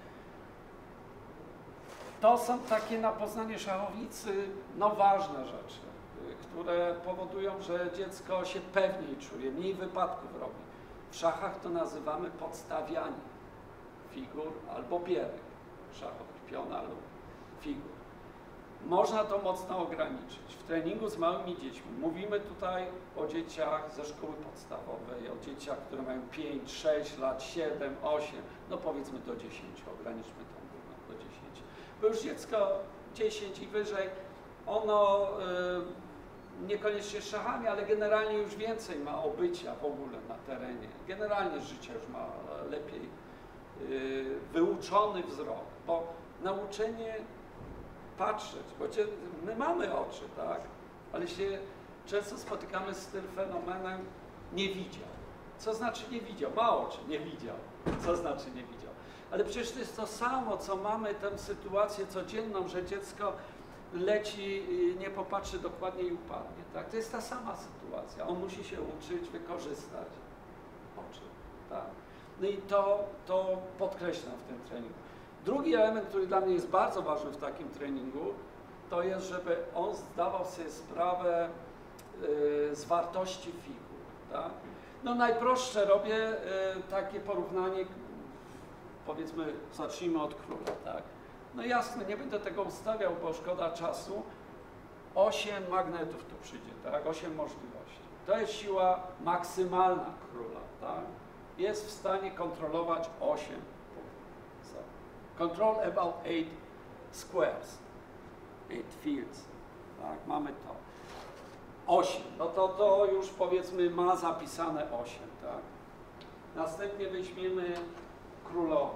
To są takie na poznanie szachownicy, no ważne rzeczy, które powodują, że dziecko się pewniej czuje, mniej wypadków robi. W szachach to nazywamy podstawianie figur albo bierek szachowych, piona lub figur. Można to mocno ograniczyć. W treningu z małymi dziećmi mówimy tutaj o dzieciach ze szkoły podstawowej, o dzieciach, które mają 5, 6 lat, 7, 8, no powiedzmy do 10, ograniczmy to do 10. Bo już dziecko 10 i wyżej, ono niekoniecznie z szachami, ale generalnie już więcej ma obycia w ogóle na terenie. Generalnie życie już ma lepiej wyuczony wzrok, bo nauczenie patrzeć, bo my mamy oczy, tak, ale się często spotykamy z tym fenomenem nie widział. Co znaczy nie widział? Ma oczy, nie widział. Co znaczy nie widział? Ale przecież to jest to samo, co mamy tę sytuację codzienną, że dziecko leci, nie popatrzy dokładnie i upadnie. Tak? To jest ta sama sytuacja. On musi się uczyć wykorzystać oczy. Tak? No i to podkreślam w tym treningu. Drugi element, który dla mnie jest bardzo ważny w takim treningu, to jest, żeby on zdawał sobie sprawę z wartości figur. Tak? No najprostsze robię takie porównanie, powiedzmy, zacznijmy od króla. Tak? No jasne, nie będę tego ustawiał, bo szkoda czasu. 8 magnetów tu przyjdzie, tak? 8 możliwości. To jest siła maksymalna króla. Tak? Jest w stanie kontrolować 8 punktów. Control about 8 squares, 8 fields. Tak? Mamy to. 8, no to już powiedzmy ma zapisane 8. Tak? Następnie weźmiemy królową.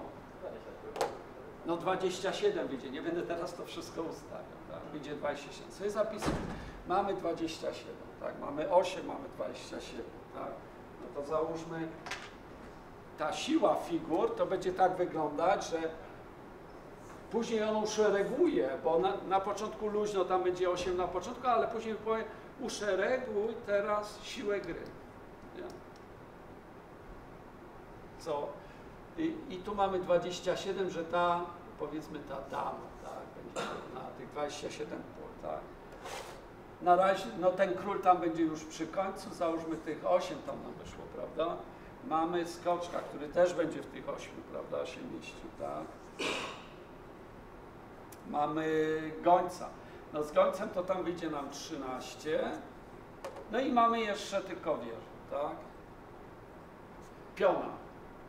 No 27 wyjdzie, nie będę teraz to wszystko ustawiał, tak? Wyjdzie 27. Sobie zapisać. Mamy 27, tak? Mamy 8, mamy 27, tak? No to załóżmy, ta siła figur to będzie tak wyglądać, że później on uszereguje, bo na początku luźno tam będzie 8 na początku, ale później powie, uszereguj teraz siłę gry. Nie? Co? I tu mamy 27, że ta, powiedzmy ta dama, tak, będzie na tych 27 pól, tak. Na razie, no ten król tam będzie już przy końcu, załóżmy tych 8 tam nam wyszło, prawda. Mamy skoczka, który też będzie w tych 8, prawda, się mieścił, tak. Mamy gońca. No z gońcem to tam wyjdzie nam 13. No i mamy jeszcze tylko wieżę, tak. Piona.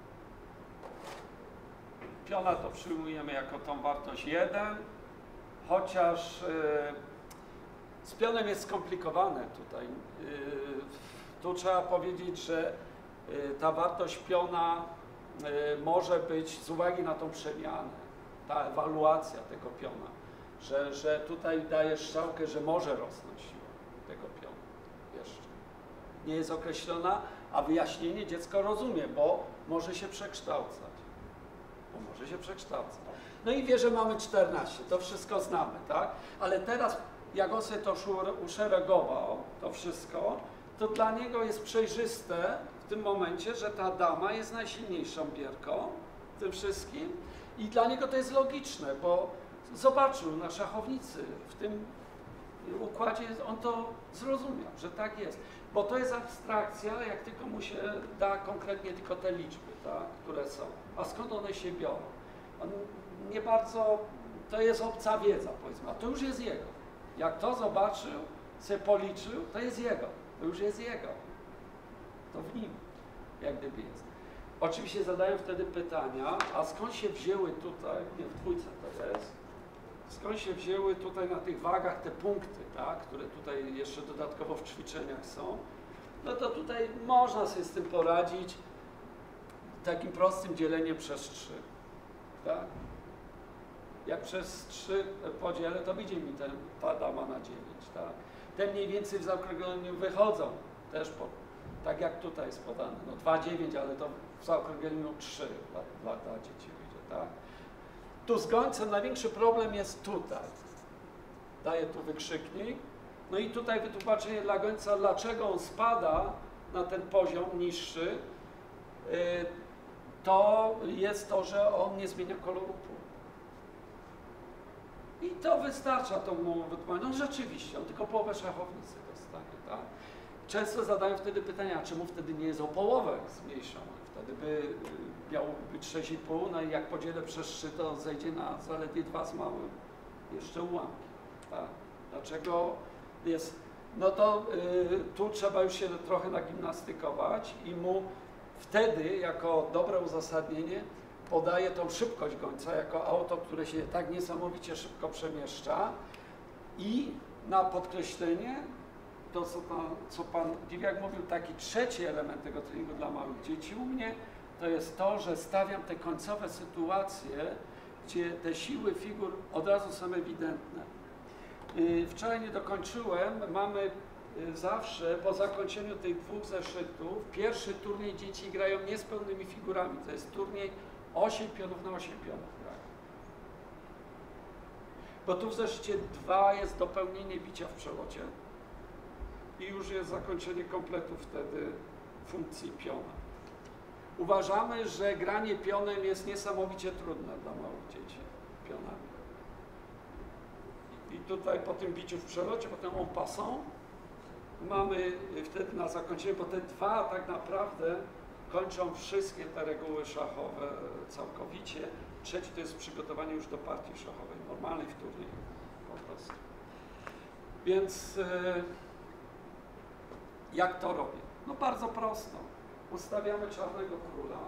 Piona to przyjmujemy jako tą wartość 1, chociaż z pionem jest skomplikowane tutaj. Tu trzeba powiedzieć, że ta wartość piona może być z uwagi na tą przemianę, ta ewaluacja tego piona, że tutaj daje strzałkę, że może rosnąć siła tego piona jeszcze. Nie jest określona, a wyjaśnienie dziecko rozumie, bo może się przekształcać. Może się przekształcać. No i wieżę mamy 14, to wszystko znamy, tak? Ale teraz, jak on sobie to uszeregował, to wszystko, to dla niego jest przejrzyste w tym momencie, że ta dama jest najsilniejszą bierką w tym wszystkim i dla niego to jest logiczne, bo zobaczył na szachownicy, w tym układzie on to zrozumiał, że tak jest. Bo to jest abstrakcja, jak tylko mu się da konkretnie tylko te liczby, tak, które są. A skąd one się biorą? On nie bardzo, to jest obca wiedza, powiedzmy, a to już jest jego. Jak to zobaczył, sobie policzył, to jest jego, to już jest jego. To w nim, jak gdyby jest. Oczywiście zadają wtedy pytania, a skąd się wzięły tutaj, nie, w dwójce to jest, skąd się wzięły tutaj na tych wagach te punkty, tak, które tutaj jeszcze dodatkowo w ćwiczeniach są, no to tutaj można sobie z tym poradzić takim prostym dzieleniem przez 3, tak? Jak przez 3 podzielę, to wyjdzie mi ten dama na 9, tak? Te mniej więcej w zaokrągleniu wychodzą też tak jak tutaj jest podane, no 2,9, ale to w zaokrągleniu 3 dla dzieci wyjdzie, tak? Tu z gońcem największy problem jest tutaj. Daję tu wykrzyknik. No i tutaj wytłumaczenie dla gońca, dlaczego on spada na ten poziom niższy. To jest to, że on nie zmienia koloru pól. I to wystarcza to mu wytłumaczyć. No rzeczywiście, on tylko połowę szachownicy dostanie, tak? Często zadają wtedy pytania, czemu wtedy nie jest o połowę zmniejszony? Wtedy by miało być 6,5, no i jak podzielę przez 3, to zejdzie na zaledwie 2 z małym jeszcze ułamki. Tak? Dlaczego jest? No to tu trzeba już się trochę nagimnastykować i mu wtedy jako dobre uzasadnienie podaje tą szybkość gońca jako auto, które się tak niesamowicie szybko przemieszcza i na podkreślenie to, co pan Dziwiak mówił, taki trzeci element tego treningu dla małych dzieci u mnie, to jest to, że stawiam te końcowe sytuacje, gdzie te siły figur od razu są ewidentne. Wczoraj nie dokończyłem, mamy zawsze po zakończeniu tych 2 zeszytów, pierwszy turniej dzieci grają nie z pełnymi figurami, to jest turniej 8 pionów na 8 pionów. Bo tu w zeszycie 2 jest dopełnienie bicia w przelocie i już jest zakończenie kompletu wtedy funkcji piona. Uważamy, że granie pionem jest niesamowicie trudne dla małych dzieci, pionami. I tutaj po tym biciu w przelocie, potem en passant, mamy wtedy na zakończenie, bo te 2 tak naprawdę kończą wszystkie te reguły szachowe całkowicie. Trzeci to jest przygotowanie już do partii szachowej, normalnej w turnieju po prostu. Więc jak to robię? No bardzo prosto. Ustawiamy czarnego króla.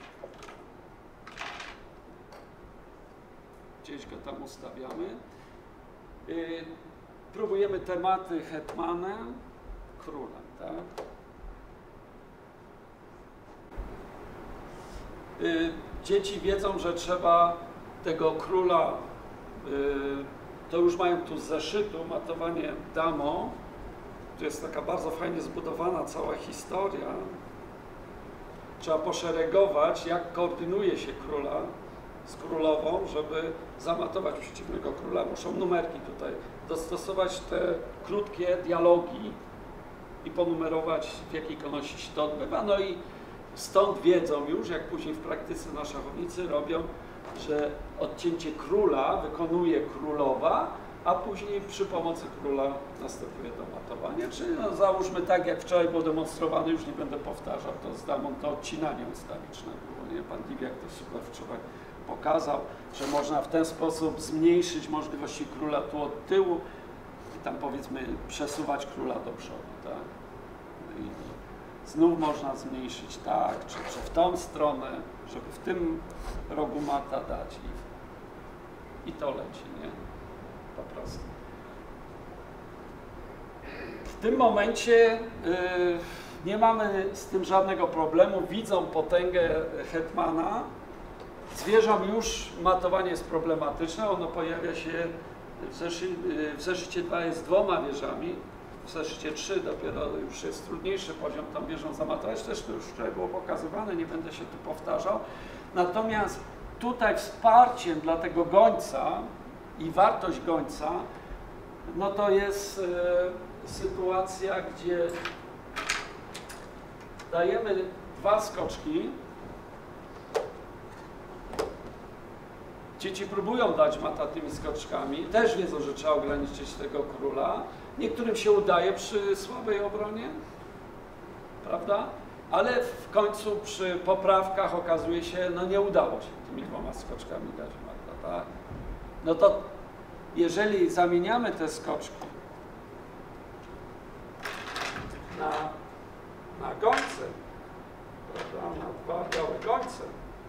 Gdzieś go tam ustawiamy. Próbujemy tematy hetmanem, królem, tak? Dzieci wiedzą, że trzeba tego króla, to już mają tu z zeszytu, matowanie damą. To jest taka bardzo fajnie zbudowana cała historia. Trzeba poszeregować, jak koordynuje się króla z królową, żeby zamatować przeciwnego króla. Muszą numerki tutaj dostosować te krótkie dialogi i ponumerować, w jakiej kolejności się to odbywa. No i stąd wiedzą już, jak później w praktyce na szachownicy robią, że odcięcie króla wykonuje królowa, a później przy pomocy króla następuje domatowanie. Czyli no, załóżmy tak, jak wczoraj było demonstrowane, już nie będę powtarzał, to z damą to odcinanie ustawiczne było. Nie? Pan Dziwiak to super wczoraj pokazał, że można w ten sposób zmniejszyć możliwości króla tu od tyłu i tam powiedzmy przesuwać króla do przodu. Tak? I znów można zmniejszyć tak, czy w tą stronę, żeby w tym rogu mata dać i to leci, nie? Po prostu. W tym momencie nie mamy z tym żadnego problemu, widzą potęgę hetmana, zwierzom już matowanie jest problematyczne, ono pojawia się w zeszycie 2 jest 2 wieżami, w zeszycie 3 dopiero już jest trudniejszy poziom tą wieżą zamatować, też to już wczoraj było pokazywane, nie będę się tu powtarzał. Natomiast tutaj wsparciem dla tego gońca i wartość gońca, no to jest sytuacja, gdzie dajemy 2 skoczki, Dzieci próbują dać mata tymi skoczkami, też wiedzą, że trzeba ograniczyć tego króla. Niektórym się udaje przy słabej obronie, prawda? Ale w końcu przy poprawkach okazuje się, no nie udało się tymi 2 skoczkami dać mata, tak? No to jeżeli zamieniamy te skoczki na gońce, prawda? Na 2 białe gońce,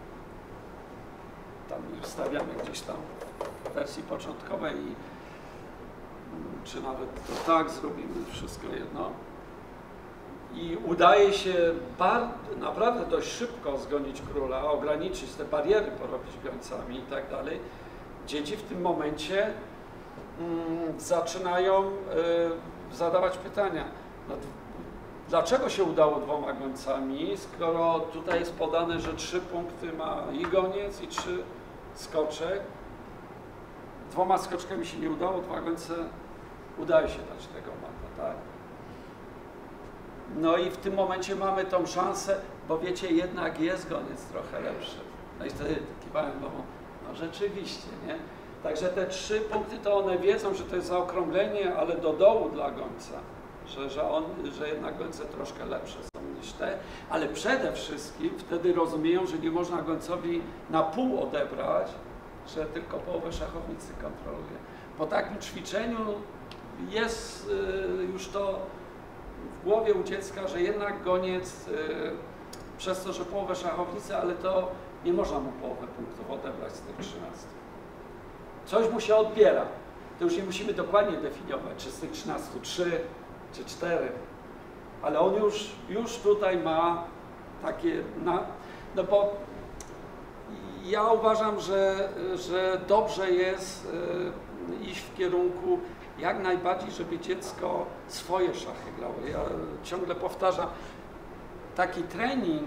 tam już stawiamy gdzieś tam w wersji początkowej, czy nawet to tak zrobimy, wszystko jedno. I udaje się naprawdę dość szybko zgonić króla, ograniczyć te bariery, porobić gońcami i tak dalej. Dzieci w tym momencie zaczynają zadawać pytania. No, dlaczego się udało 2 gońcami, skoro tutaj jest podane, że 3 punkty ma i goniec, i 3 skoczek. 2 skoczkami się nie udało, 2 gońce udaje się dać tego mata, tak? No i w tym momencie mamy tą szansę, bo wiecie, jednak jest goniec trochę lepszy. No i wtedy kiwałem głową, no rzeczywiście, nie? Także te 3 punkty to one wiedzą, że to jest zaokrąglenie, ale do dołu dla gońca, że jednak gońce troszkę lepsze są niż te, ale przede wszystkim wtedy rozumieją, że nie można gońcowi na pół odebrać, że tylko połowę szachownicy kontroluje. Po takim ćwiczeniu jest już to w głowie u dziecka, że jednak goniec przez to, że połowę szachownicy, ale to nie można mu połowę punktów odebrać z tych 13. Coś mu się odbiera. To już nie musimy dokładnie definiować, czy z tych 13 3 czy 4, ale on już tutaj ma takie, no bo ja uważam, że dobrze jest iść w kierunku jak najbardziej, żeby dziecko swoje szachy grało. Ja ciągle powtarzam, taki trening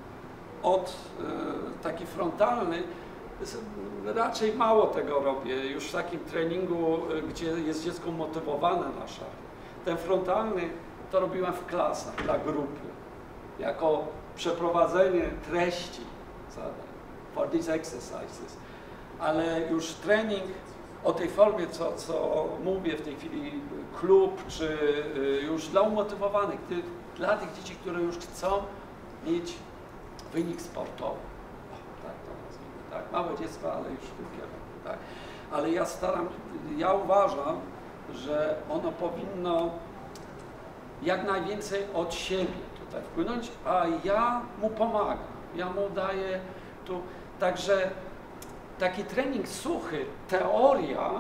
taki frontalny, raczej mało tego robię, już w takim treningu, gdzie jest dziecko motywowane na szachy. Ten frontalny to robiłem w klasach dla grupy, jako przeprowadzenie treści zadań, for these exercises. Ale już trening o tej formie, co mówię w tej chwili, klub, czy już dla umotywowanych, dla tych dzieci, które już chcą mieć wynik sportowy. Tak to nazwijmy, tak? Małe dziecko, ale już w tym kierunku, tak? Ale ja uważam, że ono powinno jak najwięcej od siebie tutaj wpłynąć, a ja mu pomagam, ja mu daję tu, także taki trening suchy, teoria,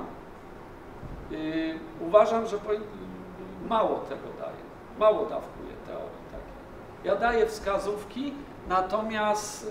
uważam, że mało tego daje, mało dawkuje teorii takiej. Ja daję wskazówki, natomiast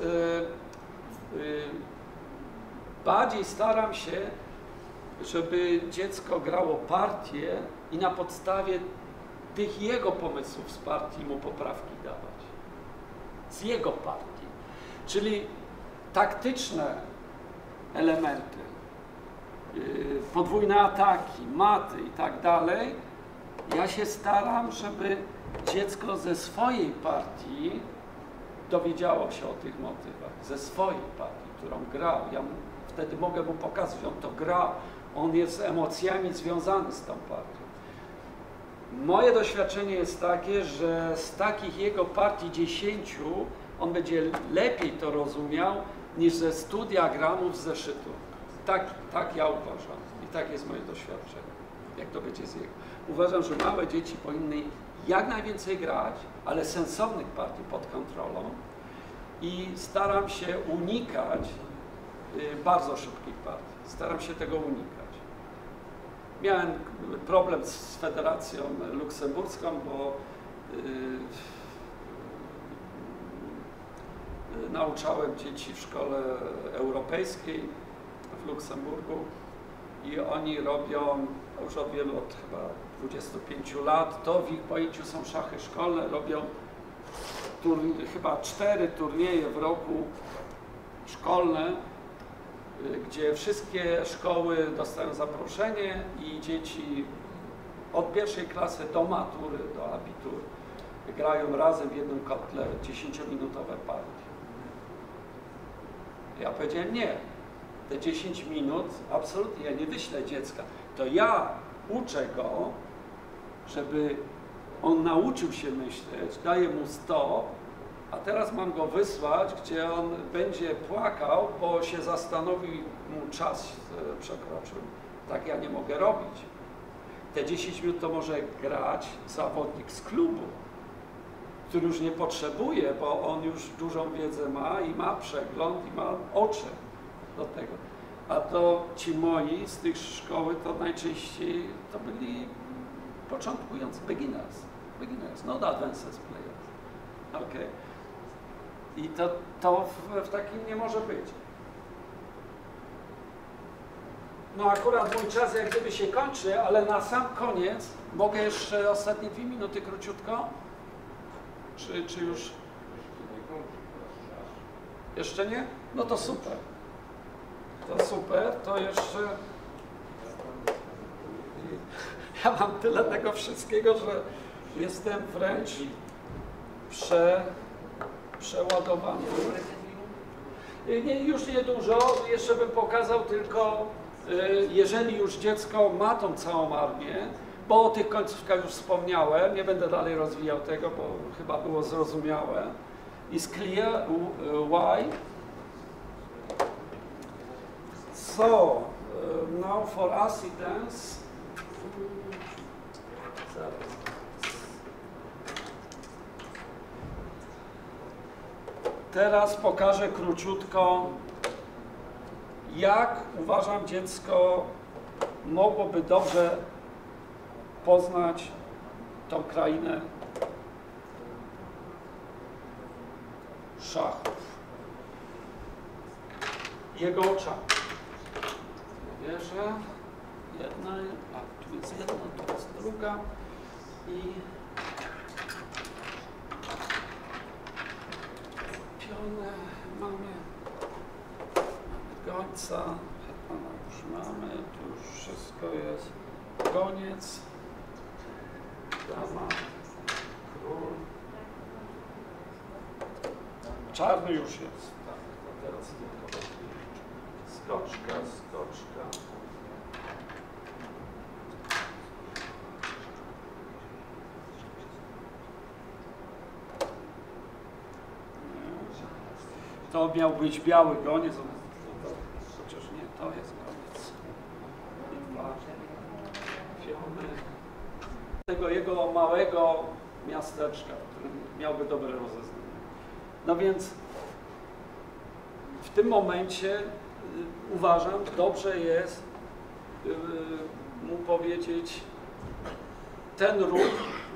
bardziej staram się, żeby dziecko grało partię i na podstawie tych jego pomysłów z partii mu poprawki dawać. Z jego partii. Czyli taktyczne elementy, podwójne ataki, maty i tak dalej, ja się staram, żeby dziecko ze swojej partii dowiedziało się o tych motywach. Ze swojej partii, którą grał. Ja wtedy mogę mu pokazać, on to grał. On jest emocjami związany z tą partią. Moje doświadczenie jest takie, że z takich jego partii 10 on będzie lepiej to rozumiał niż ze 100 diagramów z zeszytu. Tak ja uważam i tak jest moje doświadczenie, jak to będzie z jego. Uważam, że małe dzieci powinny jak najwięcej grać, ale sensownych partii pod kontrolą i staram się unikać bardzo szybkich partii. Staram się tego unikać. Miałem problem z Federacją Luksemburską, bo nauczałem dzieci w szkole europejskiej w Luksemburgu i oni robią już od wielu, od chyba 25 lat, to w ich pojęciu są szachy szkolne, robią chyba 4 turnieje w roku szkolne, gdzie wszystkie szkoły dostają zaproszenie i dzieci od pierwszej klasy do matury, do abitury grają razem w jednym kotle 10-minutowe partie. Ja powiedziałem nie. te 10 minut, absolutnie ja nie wyślę dziecka. To ja uczę go, żeby on nauczył się myśleć, daję mu stop, a teraz mam go wysłać, gdzie on będzie płakał, bo się zastanowił i mu czas przekroczył. Tak ja nie mogę robić. Te 10 minut to może grać zawodnik z klubu, który już nie potrzebuje, bo on już dużą wiedzę ma i ma przegląd i ma oczy do tego. A to ci moi z tych szkoły to najczęściej to byli początkujący, beginners, not advanced players. Okay. I to w takim nie może być. No akurat mój czas jak gdyby się kończy, ale na sam koniec mogę jeszcze ostatnie 2 minuty króciutko? Czy już? Jeszcze nie? No to super. To super, to jeszcze... Ja mam tyle tego wszystkiego, że jestem wręcz przeładowany. Nie, już nie dużo, jeszcze bym pokazał tylko, jeżeli już dziecko ma tą całą armię, bo o tych końcówkach już wspomniałem, nie będę dalej rozwijał tego, bo chyba było zrozumiałe. Is clear why? So, now for accidents. Teraz pokażę króciutko, jak uważam dziecko mogłoby dobrze poznać tą krainę szachów. Jego oczami. Wierzę, jedna, a tu jest jedna, tu jest druga i pionę mamy gońca, hetmana już mamy, tu już wszystko jest, goniec, dama, król, czarny już jest, tak, teraz tylko skoczka, skoczka. To miał być biały goniec, chociaż nie, to jest goniec. Fiony. Tego jego małego miasteczka, w którym miałby dobre rozeznanie. No więc w tym momencie uważam, dobrze jest mu powiedzieć ten ruch.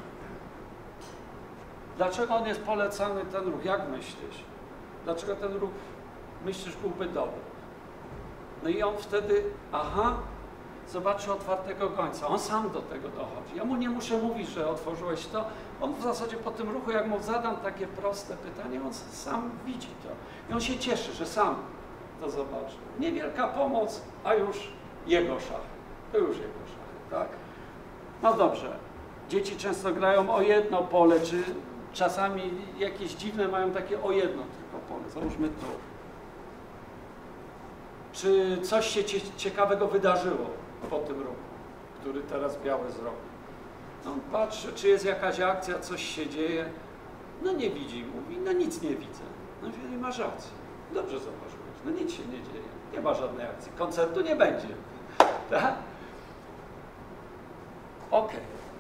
Dlaczego on jest polecany, ten ruch? Jak myślisz? Dlaczego ten ruch, myślisz, byłby dobry? No i on wtedy, aha, zobaczy otwartego gońca. On sam do tego dochodzi. Ja mu nie muszę mówić, że otworzyłeś to. On w zasadzie po tym ruchu, jak mu zadam takie proste pytanie, on sam widzi to. I on się cieszy, że sam to zobaczy. Niewielka pomoc, a już jego szachy. To już jego szachy, tak? No dobrze. Dzieci często grają o jedno pole, czy czasami jakieś dziwne mają takie o jedno tylko pole. Załóżmy tu. Czy coś się ciekawego wydarzyło po tym ruchu, który teraz biały zrobił? On patrzy, czy jest jakaś akcja, coś się dzieje. No nie widzi, mówi, no nic nie widzę. No i masz rację. Dobrze zauważyłeś, no nic się nie dzieje. Nie ma żadnej akcji. Koncertu nie będzie. Tak? Okej.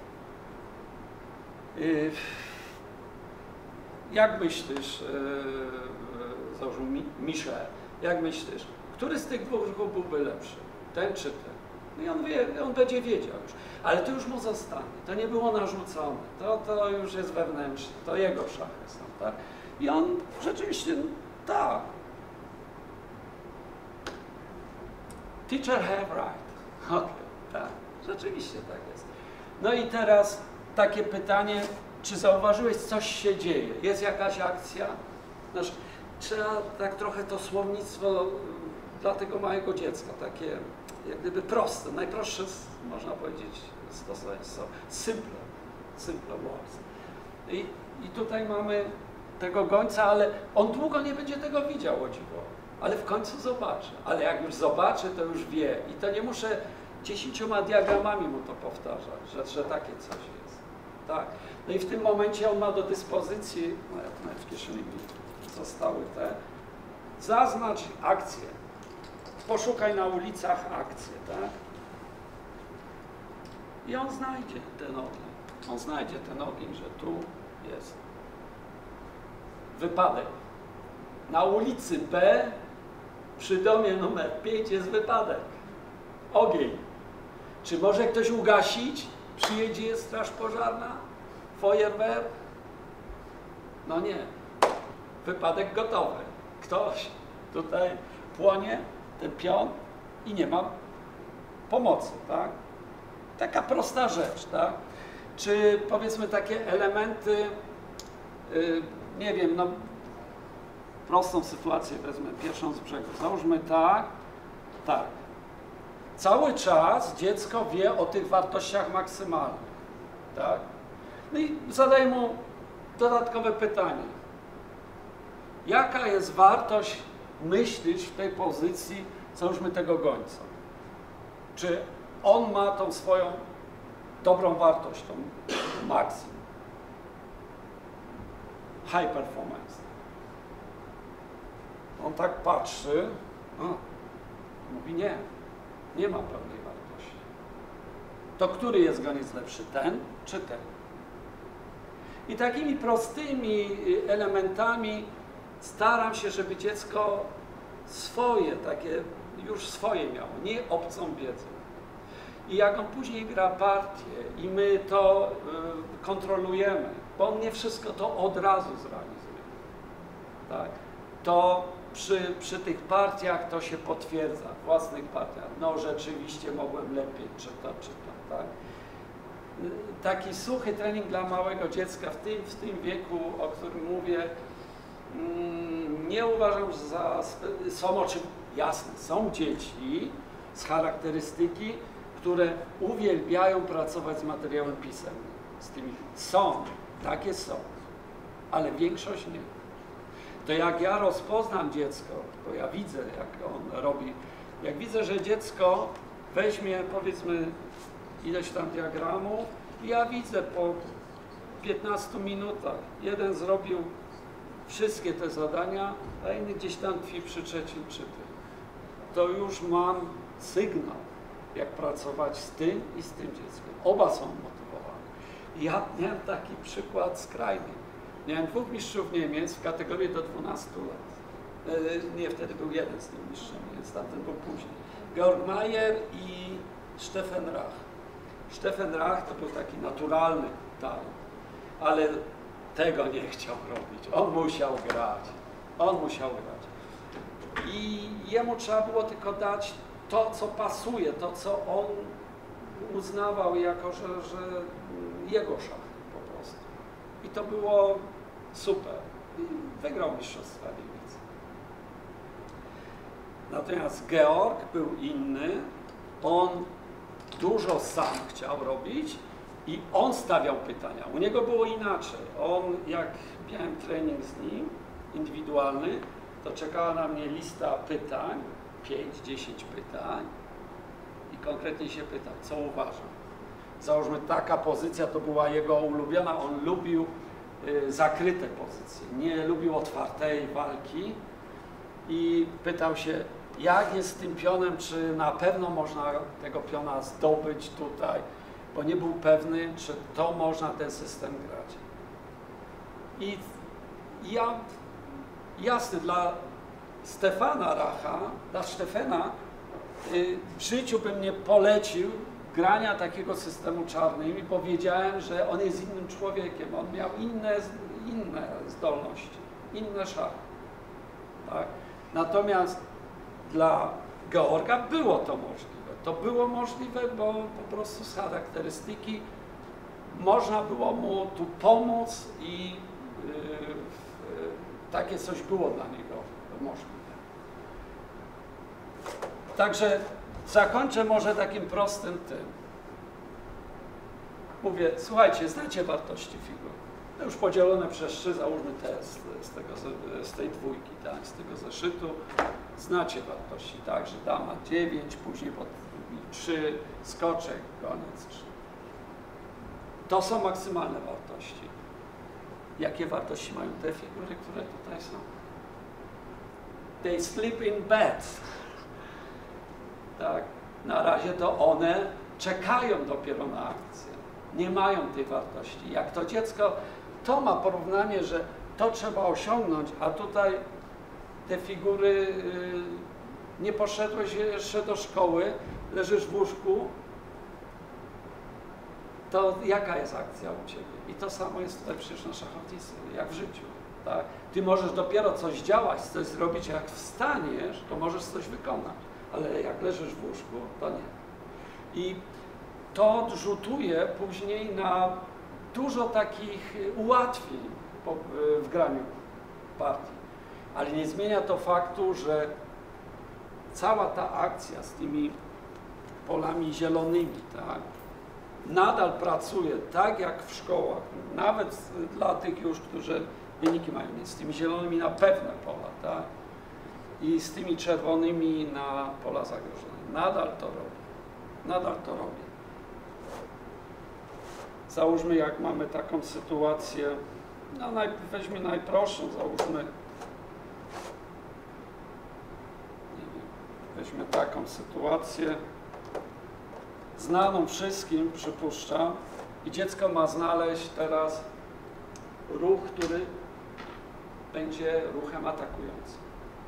Jak myślisz, załóżmy Michel, jak myślisz, który z tych dwóch ruchów byłby lepszy? Ten czy ten? No i on wie, on będzie wiedział już. Ale to już mu zostanie. To nie było narzucone. To już jest wewnętrzne. To jego szachy są, tak? I on rzeczywiście, tak. Teacher have right. Okay, tak. Rzeczywiście tak jest. No i teraz takie pytanie, czy zauważyłeś, coś się dzieje? Jest jakaś akcja? Znaczy, trzeba tak trochę to słownictwo dla tego małego dziecka, takie jak gdyby proste, najprostsze, można powiedzieć, stosować są simple words. I tutaj mamy tego gońca, ale on długo nie będzie tego widział, o dziwo. ale w końcu zobaczy. Ale jak już zobaczy, to już wie. I to nie muszę 10 diagramami mu to powtarzać, że takie coś jest. Tak? No i w tym momencie on ma do dyspozycji, no jak nawet w kieszeni mi zostały te, zaznacz akcję. Poszukaj na ulicach akcję, tak? I on znajdzie ten ogień. On znajdzie ten ogień, że tu jest wypadek. Na ulicy B przy domie numer 5 jest wypadek. Ogień. Czy może ktoś ugasić? Przyjedzie straż pożarna? Feuerwehr? No nie. Wypadek gotowy. Ktoś tutaj płonie, ten pion i nie ma pomocy, tak? Taka prosta rzecz, tak? Czy powiedzmy takie elementy, nie wiem, no prostą sytuację wezmę, pierwszą z brzegu. Załóżmy tak. Cały czas dziecko wie o tych wartościach maksymalnych, tak? No i zadaję mu dodatkowe pytanie. Jaka jest wartość myślisz w tej pozycji, załóżmy tego gońca? Czy on ma tą swoją dobrą wartość, tą maksimum? High performance. On tak patrzy, mówi nie, nie ma pełnej wartości. To który jest goniec lepszy, ten czy ten? I takimi prostymi elementami staram się, żeby dziecko swoje, takie już swoje miało, nie obcą wiedzę. I jak on później gra partię i my to kontrolujemy, bo on nie wszystko to od razu zrealizuje, tak? To przy tych partiach to się potwierdza, własnych partiach. No rzeczywiście mogłem lepiej, czy to, tak? Taki suchy trening dla małego dziecka w tym wieku, o którym mówię, nie uważam, że jasne, są dzieci z charakterystyki, które uwielbiają pracować z materiałem pisemnym. Takie są, ale większość nie. To jak ja rozpoznam dziecko, bo ja widzę, jak on robi, jak widzę, że dziecko weźmie, powiedzmy, ileś tam diagramów, i ja widzę po 15 minutach, jeden zrobił wszystkie te zadania, a inny gdzieś tam tkwi przy trzecim czy tym. To już mam sygnał, jak pracować z tym i z tym dzieckiem. Oba są motywowane. Ja miałem taki przykład skrajny. Miałem 2 mistrzów Niemiec w kategorii do 12 lat. Nie, wtedy był jeden z tych mistrzów Niemiec, tamten był później. Georg Mayer i Stefan Rach. Stefan Rach to był taki naturalny talent, ale tego nie chciał robić. On musiał grać. I jemu trzeba było tylko dać to, co pasuje, to, co on uznawał jako, że jego szach po prostu. I to było super. I wygrał Mistrzostwa Niemiec. Natomiast Georg był inny. On dużo sam chciał robić i on stawiał pytania. U niego było inaczej. On, jak miałem trening z nim, indywidualny, to czekała na mnie lista pytań, 5-10 pytań i konkretnie się pytał, co uważam. Załóżmy, taka pozycja to była jego ulubiona, on lubił zakryte pozycje, nie lubił otwartej walki i pytał się, jak jest z tym pionem, czy na pewno można tego piona zdobyć tutaj, bo nie był pewny, czy to można ten system grać. I ja, jasne, dla Stefana Racha, dla Stefana w życiu bym nie polecił grania takiego systemu czarnym i powiedziałem, że on jest innym człowiekiem, on miał inne zdolności, inne szachy. Tak? Natomiast dla Georga było to możliwe. To było możliwe, bo po prostu z charakterystyki można było mu tu pomóc i takie coś było dla niego możliwe. Także zakończę może takim prostym tym. Mówię, słuchajcie, znacie wartości figur. To już podzielone przez 3, załóżmy te z tej dwójki, tak, z tego zeszytu. Znacie wartości, tak, że dama 9, później 3, skoczek, koniec 3. To są maksymalne wartości. Jakie wartości mają te figury, które tutaj są? They sleep in bed. Tak, na razie to one czekają dopiero na akcję. Nie mają tej wartości. Jak to dziecko, to ma porównanie, że to trzeba osiągnąć, a tutaj te figury, nie poszedłeś jeszcze do szkoły, leżysz w łóżku, to jaka jest akcja u Ciebie? I to samo jest tutaj przecież na szachownicy, jak w życiu. Tak? Ty możesz dopiero coś działać, coś zrobić, jak wstaniesz, to możesz coś wykonać, ale jak leżysz w łóżku, to nie. I to rzutuje później na dużo takich ułatwień w graniu partii. Ale nie zmienia to faktu, że cała ta akcja z tymi polami zielonymi, tak, nadal pracuje tak jak w szkołach, nawet dla tych już, którzy wyniki mają, z tymi zielonymi na pewne pola, tak, i z tymi czerwonymi na pola zagrożone. Nadal to robi. Nadal to robi. Załóżmy, jak mamy taką sytuację, no weźmy najprostszą, załóżmy, weźmy taką sytuację, znaną wszystkim, przypuszczam, i dziecko ma znaleźć teraz ruch, który będzie ruchem atakującym.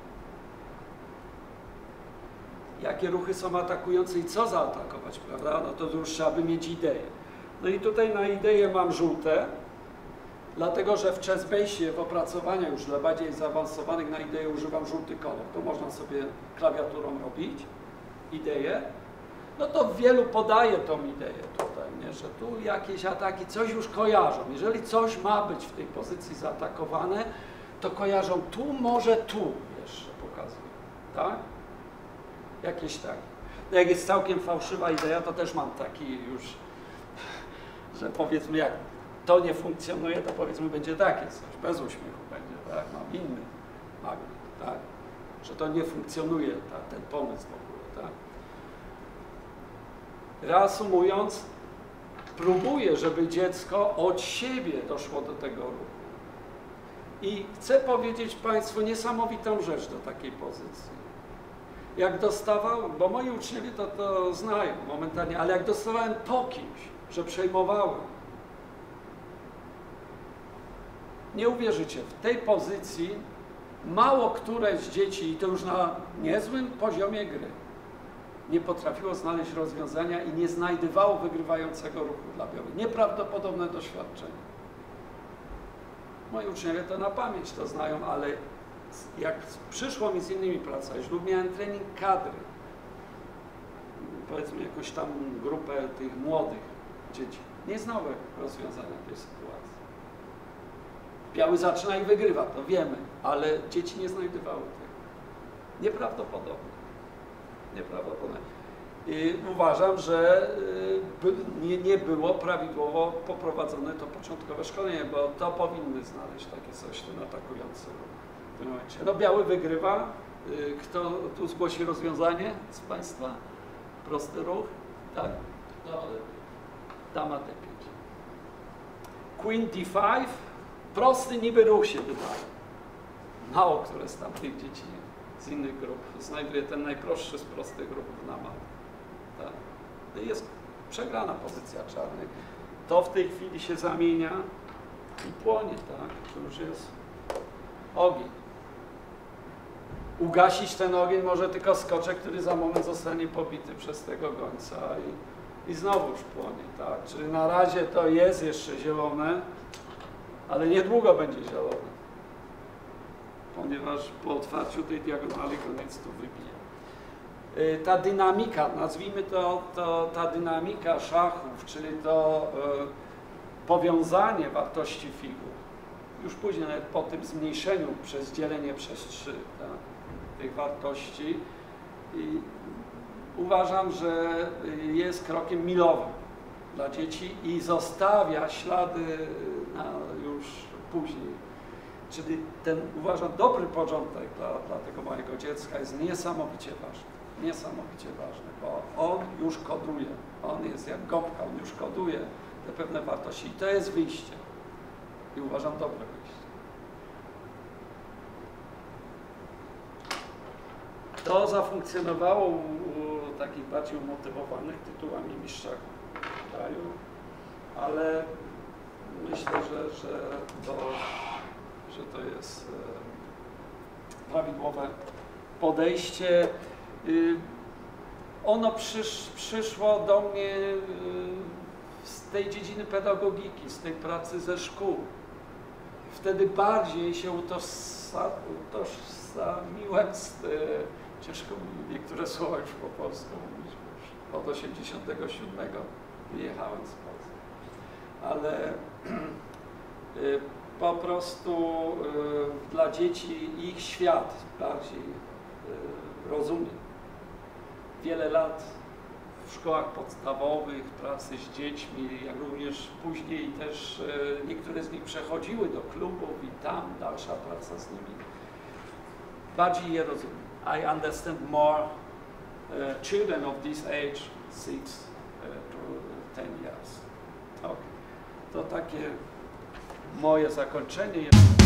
Jakie ruchy są atakujące i co zaatakować, prawda? No to już trzeba by mieć ideę. No i tutaj na ideję mam żółte, dlatego że w chessbase'ie, w opracowaniach już dla bardziej zaawansowanych na ideję używam żółty kolor. To można sobie klawiaturą robić, ideę. No to wielu podaje tą ideę tutaj, nie? Że tu jakieś ataki, coś już kojarzą. Jeżeli coś ma być w tej pozycji zaatakowane, to kojarzą tu, może tu jeszcze pokazuję, tak? Jakieś tak. No jak jest całkiem fałszywa idea, to też mam taki już, że powiedzmy, jak to nie funkcjonuje, to powiedzmy będzie takie coś, bez uśmiechu będzie, tak? Mam inny magnet, tak? Że to nie funkcjonuje, tak? Ten pomysł w ogóle, tak? Reasumując, próbuję, żeby dziecko od siebie doszło do tego ruchu. I chcę powiedzieć Państwu niesamowitą rzecz do takiej pozycji. Jak dostawał, bo moi uczniowie to znają momentalnie, ale jak dostawałem po kimś, że przejmowałem, nie uwierzycie, w tej pozycji mało które z dzieci, i to już na niezłym poziomie gry, nie potrafiło znaleźć rozwiązania i nie znajdywało wygrywającego ruchu dla białych. Nieprawdopodobne doświadczenie. Moi uczniowie to na pamięć to znają, ale jak przyszło mi z innymi pracować lub miałem trening kadry, powiedzmy jakąś tam grupę tych młodych dzieci, nie znały rozwiązania tej sytuacji. Biały zaczyna i wygrywa, to wiemy, ale dzieci nie znajdowały tego. Nieprawdopodobne. Nieprawdopodobne. I uważam, że nie było prawidłowo poprowadzone to początkowe szkolenie, bo to powinny znaleźć takie coś, ten atakujący ruch w tym momencie. No biały wygrywa. Kto tu zgłosi rozwiązanie z Państwa? Prosty ruch, tak? Dama D5. Queen D5. Prosty niby ruch się wydaje. Mało które z tamtych dzieci z innych grup znajduje ten najprostszy z prostych ruchów na mapie. Tak. No i jest przegrana pozycja czarnych. To w tej chwili się zamienia i płonie, tak? To już jest ogień. Ugasić ten ogień może tylko skoczek, który za moment zostanie pobity przez tego gońca i znowu już płonie, tak? Czyli na razie to jest jeszcze zielone, ale niedługo będzie zielone, ponieważ po otwarciu tej diagonali goniec tu wybije. Ta dynamika, nazwijmy to ta dynamika szachów, czyli to powiązanie wartości figur, już później nawet po tym zmniejszeniu przez dzielenie przez 3, tak, tych wartości, i uważam, że jest krokiem milowym dla dzieci i zostawia ślady już później. Czyli ten, uważam, dobry początek dla tego małego dziecka jest niesamowicie ważny. Niesamowicie ważny, bo on już koduje. On jest jak gąbka, on już koduje te pewne wartości. I to jest wyjście. I uważam dobre wyjście. To zafunkcjonowało u takich bardziej umotywowanych tytułami mistrza kraju, ale myślę, że to jest prawidłowe podejście. Ono przyszło do mnie z tej dziedziny pedagogiki, z tej pracy ze szkół. Wtedy bardziej się utożsamiłem z... Ciężko mi niektóre słowa już po polsku mówić, bo już od 87 wyjechałem z Polski. Ale po prostu dla dzieci ich świat bardziej rozumiem. Wiele lat w szkołach podstawowych, pracy z dziećmi, jak również później też niektóre z nich przechodziły do klubów i tam dalsza praca z nimi. Bardziej je rozumiem. I understand more children of this age, 6 to 10 years. Okay. To takie moje zakończenie.